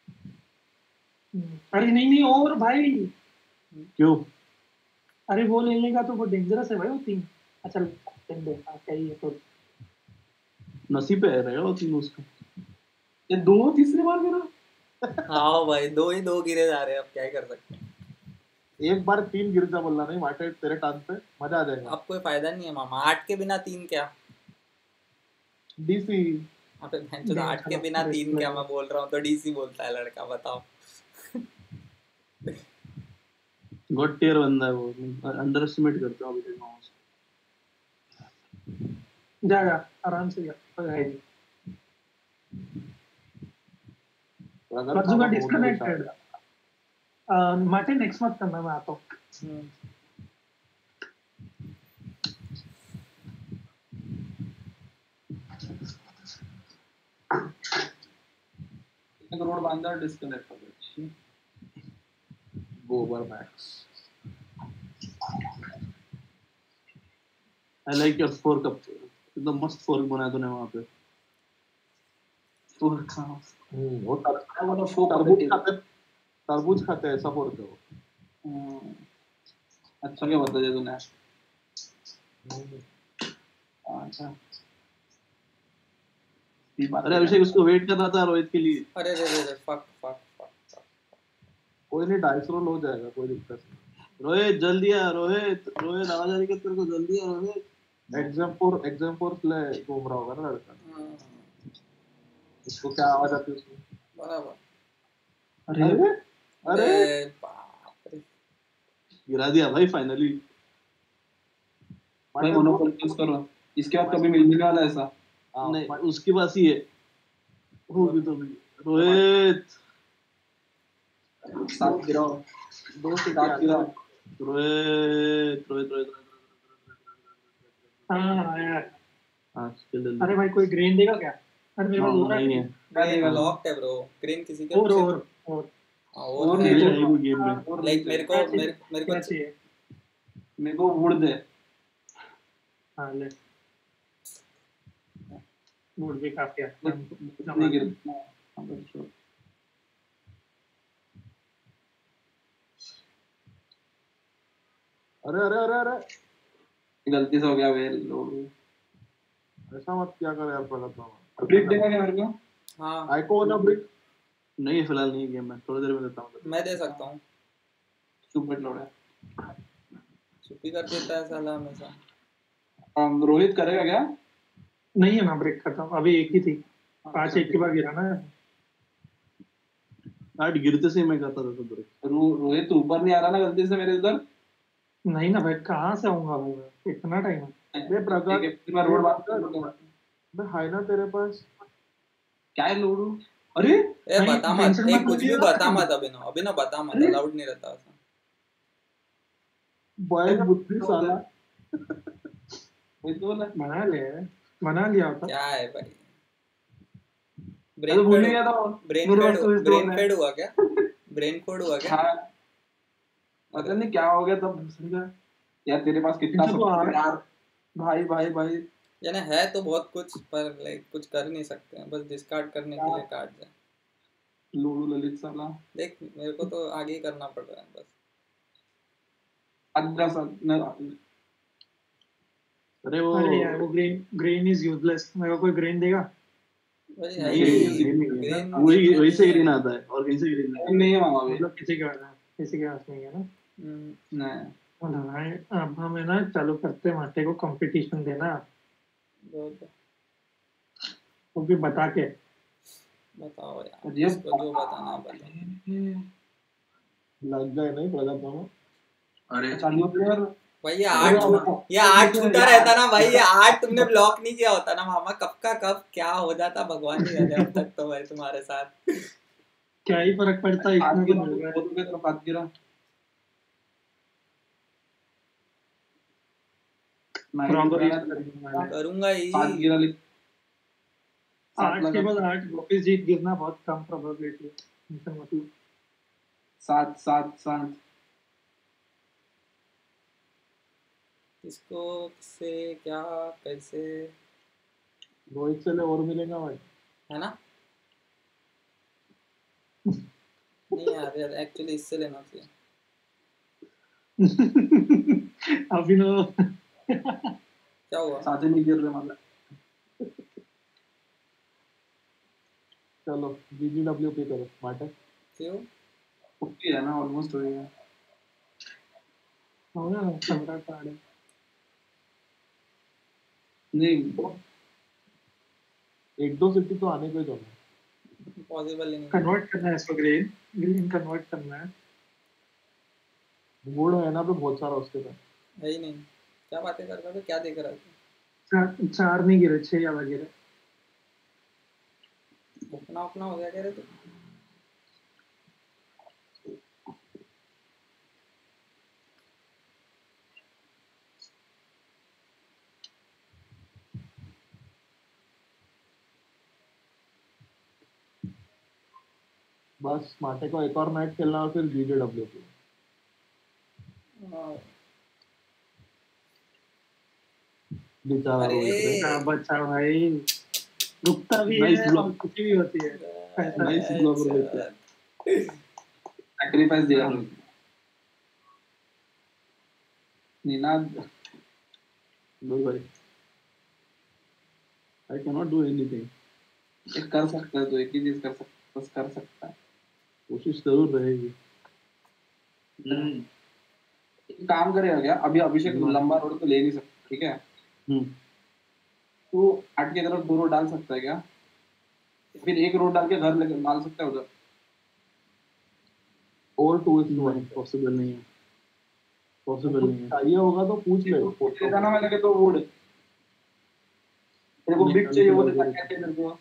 अरे नहीं और भाई,
क्यों?
अरे वो ले लेगा तो वो डेंजरस है भाई, वो 3। अच्छा क्या ही है तो
नसीब पे रहेगा वो 3 उसका।
ये 2 तीसरी बार मेरा।
हाँ भाई 2 गिरे जा रहे हैं, अब क्या ही कर सकते हैं।
एक बार 3 गिर जा बोलना नहीं माटे तेरे टांग पे, मजा आ जाएगा।
अब कोई फायदा नहीं है मामा, 8 के बिना 3 क्या?
डीसी
अबे भैंचोद 8 के बिना 3 क्या, मैं बोल रहा हूँ तो डीसी बोलता है लड़का, बताओ।
गॉड टियर बंदा है वो, अंडर एस्टिमेट करते हो अभी तक मैं उसे।
जा आराम से जा, कोई है नहीं। डिस्कनेक्टेड। मार्टे नेक्स्ट मत करना, मैं आता हूँ।
रोड बांधा, डिस्कनेक्ट हो गया।
गोबर max.
I like your fork up, एकदम मस्त फोर्क बनाया तूने वहां पे।
फोर्क हाँ,
वो
वाला फोक
तरबूज खाते हैं, ऐसा फोर्क है वो।
अच्छा क्या बता दिया तूने। अच्छा
अरे अभिषेक उसको वेट कर रहा था रोहित के लिए।
अरे रे फक
कोई नहीं, डाइस रोल हो जाएगा, कोई दिक्कत नहीं।
रोहित जल्दी आ, रोहित आवाज आ रही है तेरे को, जल्दी आ रोहित।
एग्जाम फोर्स ले घूम रहा होगा ना लड़का, उसको क्या आवाज आती है उसमें?
बराबर।
अरे
अरे बाप रे,
गिरा दिया भाई फाइनली।
भाई मोनोपोली यूज करो, इसके बाद कभी मिलने वाला है ऐसा।
नहीं उसके पास ही है, होगी तो भी। रोहित
साथ गिराओ, 2 से 7 गिराओ।
रोहित
हाँ यार,
हाँ चल।
अरे भाई कोई ग्रीन देगा क्या? अरे मेरे पास हो रहा
नहीं
है।
है,
क्या देगा?
लॉक्ड है ब्रो, ग्रीन किसी के
और
और
ये
नीचे
है वो गेम में।
लाइक मेरे को
क्या चाहिए?
मेरे को वुड दे।
हाँ ले, वुड भी काफी है।
नहीं गिर।
अरे
गलती से हो गया वे लोड।
ऐसा मत क्या कर यार प्रगत मामा।
ब्रेक देगा क्या मेरे को?
हाँ
आइको ना ब्रेक।
नहीं फिलहाल नहीं गेम में, थोड़ी देर में देता हूँ।
मैं दे सकता हूँ।
सुपर लोड है।
चुप्पी कर देता है साला हमेशा।
रोहित करेगा क्या?
नहीं है ना ब्रेक करता हूँ, अभी एक ही थी, 5-1 के बाद गिरा ना।
आज गिरते से ही मैं करता था तो ब्रेक।
रोहित तू ऊपर नहीं आ रहा ना गलती से मेरे उधर?
नहीं ना भाई, कहाँ से आऊंगा भाई मैं? इतना टाइम है।
बे प्रगत
फिर मैं रोड बात करूंगा।
बे हाय ना तेरे पास।
क्या है लोड? अरे
ए
नहीं,
बता मत,
mention
ए
मत
कुछ भी
करिए।
बता मत अभिनव बता मत,
अरे?
अलाउड नहीं रहता ऐसा।
बॉयज बुद्धि साला।
वही तो बोला।
बना लिया होता।
क्या है भाई?
मैं तो भूल ही गया था।
मेरे पास तो इस दो
ब्रेन
है।
फेड हुआ क्या? ब्रेन फोड हुआ क्या?
हाँ पता नहीं क्या हो गया तब भूल गया। यार तेरे पास कितना
इनसे तो
सब
आ-
यार। भाई भाई भाई
यानी है तो बहुत कुछ, पर लाइक कुछ कर नहीं सकते हैं, बस डिस्कार्ड करने के लिए कार्ड है।
लोडू ललित साला।
देख मेरे को तो आगे ही करना पड़ रहा है बस।
अद्रा सा
अरे वो
अरे यार वो ग्रेन इज यूजलेस, मेरे को कोई ग्रेन देगा?
वही है
नहीं,
ही,
नहीं,
ग्रीन
वही से ग्रीन आता है और कहीं से ग्रीन नहीं।
नहीं है मामा भी।
मतलब किसी के पास नहीं है ना।
नहीं
और भाई अब हम है ना चालू करते हैं माटे को कंपटीशन देना, वो भी बता के।
बताओ यार,
अरे
जिसको जो बताना है बताओ।
लग गए नहीं प्रगत मामा।
अरे
चालू प्लेयर
भाई ये
अरे
आठ छूटा रहता ना भाई, ये 8 तुमने ब्लॉक नहीं किया होता ना मामा, कब का कब क्या हो जाता भगवान ही जाने अब तक तो भाई तुम्हारे साथ।
क्या ही फर्क पड़ता है, इतना तो मिल रहा है।
बहुत हो गया तेरा हाथ गिरा।
Robbery
करूंगा ही।
हाथ गिरा लिख
8 के बाद 8 वापस जीत गिरना बहुत कम प्रोबेबिलिटी है, इसका मतलब
7 7 7
किसको किससे क्या कैसे
रोहित से ले और मिलेगा भाई।
है ना? नहीं यार एक्चुअली इससे लेना चाहिए।
अभिनव
क्या हुआ?
साथ नहीं गिर रहे मतलब।
चलो जीजीडब्ल्यू पे करो माटे।
क्यों?
ओके है ना, ऑलमोस्ट हो गया।
हो ना 15 कार्ड है।
नहीं
एक दो सिटी तो आने को ही दोनों।
पॉसिबल ही नहीं।
कन्वर्ट करना है इसको, ग्रीन कन्वर्ट करना है।
मूड है ना पे बहुत सारा उसके पास।
है ही नहीं। क्या बातें कर रहे थे, क्या देख रहा था?
4 नहीं गिरे, 6 ज्यादा गिरे।
अपना हो गया कह रहे थे।
बस माटे को एक और मैच खेलना और फिर जीजीडब्ल्यू पे। बेचारा
अरे
रोहित रे।
क्या बच्चा भाई, रुकता भी
Nice
है
block.
और खुशी भी होती है।
Nice block रोहित का।
सैक्रिफाइस दिया Ninad.
Don't worry. I cannot do anything.
एक कर सकता है तो एक ही चीज कर सकता, बस कर सकता है।
कोशिश जरूर रहेगी।
एक काम करेगा क्या, अभी अभिषेक लंबा रोड तो ले नहीं सकता, ठीक है? तो 8 की तरफ 2 रोड डाल सकता है क्या? फिर एक रोड डाल के घर लेकर डाल सकता है उधर।
और 2:1
पॉसिबल नहीं है, पॉसिबल नहीं है।
चाहिए होगा तो पूछ ले।
देता ना मैंने तो वुड तेरे को बिट चाहिए, वो देता कैसे मेरे को?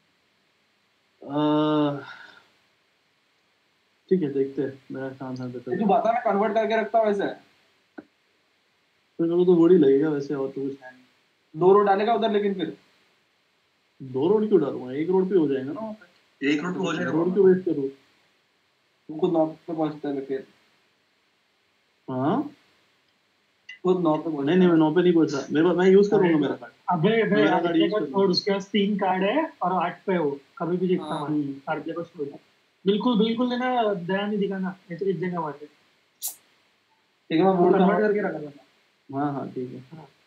ठीक है देखते हैं, मेरा काम है तो
तू बता, मैं कन्वर्ट करके रखता हूँ वैसे।
फिर मेरे को तो बड़ी लगेगा वैसे, और तो कुछ है नहीं।
2 रोड डालेगा उधर, लेकिन फिर
2 रोड क्यों डालूंगा, 1 रोड पे हो जाएगा ना वहाँ पे।
1 रोड पे हो जाएगा।
रोड क्यों वेस्ट करूँ?
तू खुद 9 पे पहुंचता है फिर।
हाँ
खुद 9 पे पहुंचता
नहीं नहीं, मैं 9 पे नहीं पहुंच रहा, मेरे पास मैं यूज करूंगा मेरा कार्ड।
अबे
मेरा गाड़ी
आरजे
use
को
करूंगा।
छोड़, उसके पास 3 कार्ड है और 8 पे हो, कभी भी जीतता
हाँ।
मैं। आरजे को छोड़ बिल्कुल बिल्कुल देना, दया नहीं दिखाना, नहीं तो जीत जाएगा मार्केट।
ठीक है, मैं वुड
कन्वर्ट करके रखा था।
हाँ हाँ ठीक है।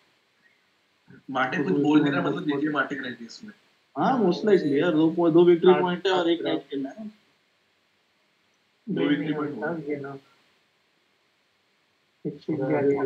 माटे कुछ बोल नहीं रहा, मतलब जीजे माटे का रहती है इसमें।
हाँ मोस्ट लाइकली यार, दो विक्ट्री पॉइंट है और एक मैच खेलना है।
दो विक्ट्री पॉइंट हो।
ये ना एक चीज क्या है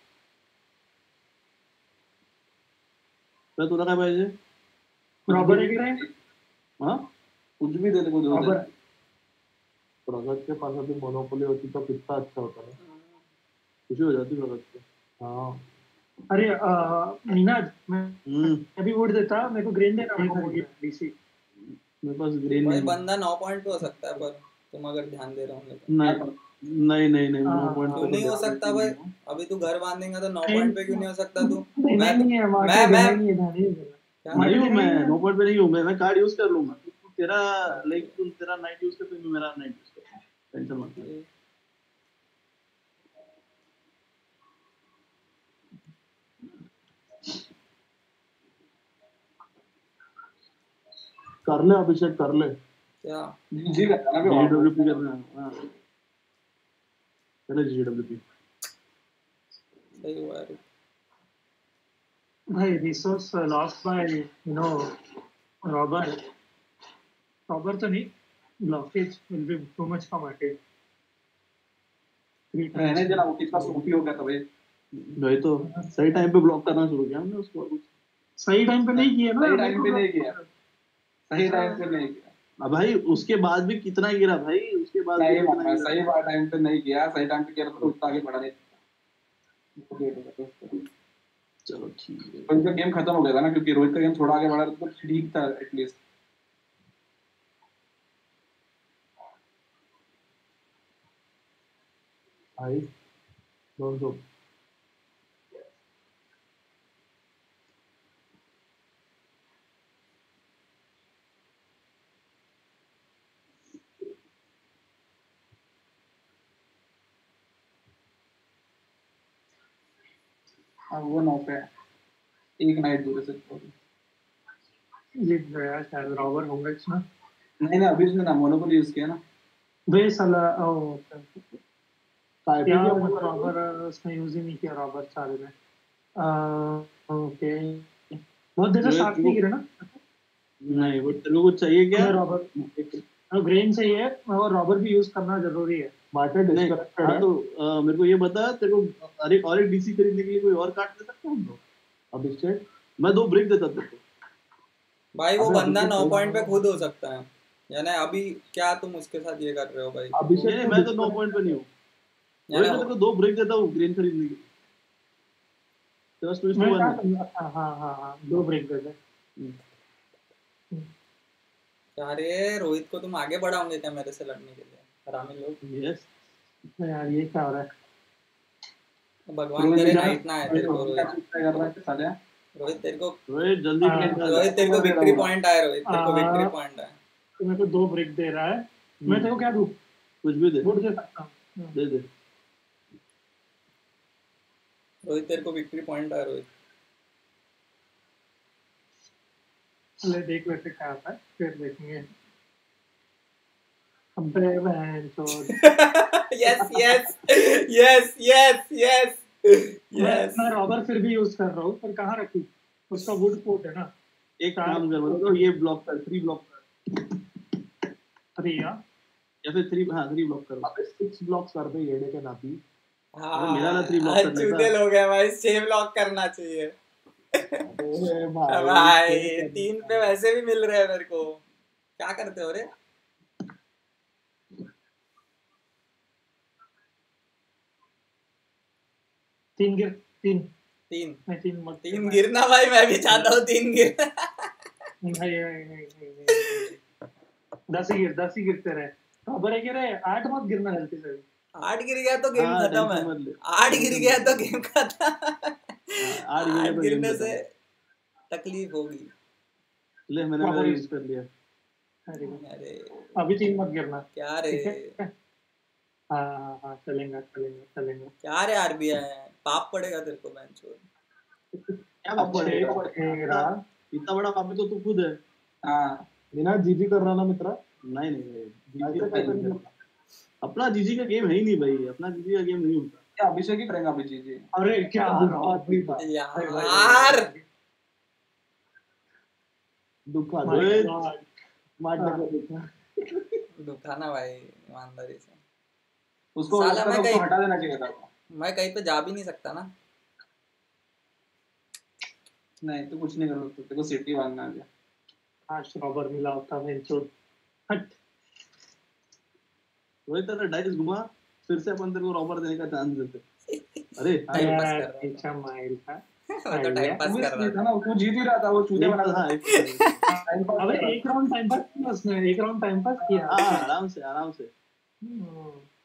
तुला काय पाहिजे?
रॉबर एक रहे
हाँ कुछ भी दे दे, कुछ दे
रॉबर
दे।
प्रगत के पास अभी मोनोपोली होती तो कितना अच्छा होता ना।
खुशी हो जाती प्रगत को।
हाँ
अरे मीनाज मैं
हम्म,
अभी वोट देता, मेरे को ग्रेन देना, मेरे को डीसी
मेरे पास ग्रीन
भाई
नहीं।
बंदा 9 पॉइंट पे हो सकता है, पर तुम अगर ध्यान दे रहे होंगे तो।
नहीं नहीं नहीं,
हाँ,
9 पॉइंट
क्यों नहीं हो सकता भाई? अभी तू घर बांधेगा तो 9 पॉइंट पे क्यों नहीं हो सकता तू?
देना ही नहीं है, मार्केट
मैं-
देना ही नहीं है, ध्यान ही नहीं देना।
क्या
नहीं हूँ मैं,
नहीं।
9 पॉइंट पे नहीं हूँ मैं कार्ड यूज कर लूंगा। तू तेरा लाइक तू तेरा नाइट यूज कर, मैं मेरा नाइट यूज कर, टेंशन मत ले।
कर ले अभिषेक कर ले।
क्या
जी करता ना भी और
जीडब्ल्यूपी करना है। हाँ चलो जीडब्ल्यूपी।
सही हुआ यार।
भाई resource lost by you know robber तो नहीं, blockage will be too much for market.
रहने देना, वो कितना सूफी हो गया था भाई।
भाई तो सही टाइम पे ब्लॉक करना शुरू किया हमने उसको।
सही टाइम पे नहीं किया ना,
सही टाइम पे नहीं किया, सही टाइम पे नहीं किया।
अब भाई उसके बाद भी कितना गिरा भाई, उसके बाद भी
नहीं
कितना
माना,
गिरा।
सही बात टाइम पे नहीं किया, सही टाइम पे किया तो उतना आगे बढ़ा नहीं।
चलो ठीक है।
तो इनका गेम खत्म हो गया था ना, क्योंकि रोहित का गेम थोड़ा आगे बढ़ा तो ठीक था एटलीस्ट।
भाई दोन सौ
अब वो 9 पे है, एक नाइट दूर से।
जीत गया शायद रॉबर होगा इसमें।
नहीं ना, अभी उसने ना मोनोपोली यूज किया ना।
वे साला ओ
टाइपिंग
यार
या
रॉबर उसने यूज ही नहीं किया, रॉबर सारे में। ओके बहुत देर से साथ नहीं गिरे ना।
नहीं वो तेरे को कुछ चाहिए क्या?
रॉबर ग्रेन से ही है, और रॉबर भी यूज करना जरूरी है।
मार्केट
नहीं
डिस्कनेक्टेड
हाँ
है।
तो मेरे को ये बता, तेरे को अरे और एक डीसी खरीदने के लिए कोई और कार्ड दे सकता हूँ हम लोग?
अभिषेक
मैं 2 ब्रेक देता तेरे को।
भाई वो
अबे
बंदा
अभिषेक
9
को
पॉइंट पे
मानो।
खुद हो सकता है, यानी अभी क्या तुम उसके साथ ये कर रहे हो भाई?
अभिषेक
नहीं मैं तो 9 पॉइंट पे नहीं हूँ।
यानी
मैं तेरे को 2 ब्रेक देता हूँ ग्रीन खरीदने के लिए। तेरा स्विच
मैं
हुआ
क्या
ना।
करूंगा? हाँ 2 ब्रेक दे दे।
क्या रे रोहित को तुम आगे बढ़ाओगे क्या मेरे से लड़ने के लिए? हरामी लोग।
यस
यार ये क्या हो रहा है?
भगवान करे नाइट ना आए तेरे को रोहित।
कर रहा है साले।
रोहित तेरे को
रोहित जल्दी
हाँ,
निकल।
रोहित तेरे को विक्ट्री पॉइंट आए, रोहित तेरे को विक्ट्री पॉइंट आए।
तो मेरे को 2 ब्रेक दे रहा है, मैं तेरे को क्या दूं?
कुछ भी दे
वोट दे सकता हूँ।
दे दे।
रोहित तेरे को विक्ट्री पॉइंट आए रोहित।
ले देख लेते क्या आता है, फिर देखेंगे। अबे बहन चोद।
Yes yes yes yes yes yes.
मैं रॉबर फिर भी यूज कर रहा हूँ, पर कहाँ रखूँ? उसका वुड कोट है ना।
एक काम कर, मतलब ये ब्लॉक कर, 3 ब्लॉक कर,
अरे यार
या फिर 3 हाँ 3 ब्लॉक कर।
अबे 6 ब्लॉक्स कर दे येड़े के नाती।
मेरा ना 3 ब्लॉक करने का।
चूतिया लोग हैं भाई, 6 ब्लॉक करना चाहिए।
अबे भाई
भाई 3 पे वैसे भी मिल रहे हैं मेरे को, क्या करते हो रे?
तीन गिर, तीन
3
नहीं, तीन मत
3 गिरना भाई, मैं भी चाहता हूँ 3 गिर।
नहीं 10 ही गिरते रहे। रॉबर है गिरे, 8 मत गिरना गलती से।
8 गिर गया तो गेम
हाँ,
खत्म
टेंशन
है।
मत ले।
8 गिर गया तो गेम खत्म।
8 गिरने
8
पे
गिरने
गेम
से
खत्म।
तकलीफ होगी।
ले मैंने
वापस
मेरा यूज कर लिया।
अरे
अभी 3 मत गिरना।
क्या रे,
ठीक है? हाँ चलेगा।
क्या रे आरबीआई पाप पड़ेगा तेरे को बेंचोर।
क्या बात पड़ेगा?
तेरा
इतना बड़ा पापी तो तू खुद है।
हाँ
मीना जीजी कर रहा ना मित्रा।
नहीं जीजी
ऐसे कैसे नहीं करता?
अपना जीजी का गेम है ही नहीं भाई, अपना जीजी का गेम नहीं होता।
क्या अभिषेक ही करेंगे अभी जी।
अरे क्या आदमी था।
यार
दुखा
My
दो
God.
मारने
हाँ.
को दुखा
दुखाना भाई ईमानदारी से।
उसको
साला
लगता
मैं
था उसको
कहीं-
हटा देना चाहिए था।
मैं कहीं पे जा भी नहीं सकता ना।
नहीं तो कुछ नहीं कर सकते, तेरे को सिटी भागना है।
काश रॉबर मिला होता वेंचर। हट।
वही तेरा डाइस घुमा, फिर से अपन तेरे को रॉबर देने का चांस देते। अरे
टाइम पास
यार,
कर रहा था।
अच्छा माइल था।
मैं तो टाइम पास कर रहा
था
था।
ना, वो जीत ही रहा था, वो चूते बना
हाँ, एक
टाइम पास
अबे
कर रहा
एक राउंड टाइम पास किया उसने, एक राउंड टाइम पास किया।
हाँ, आराम से
हम्म।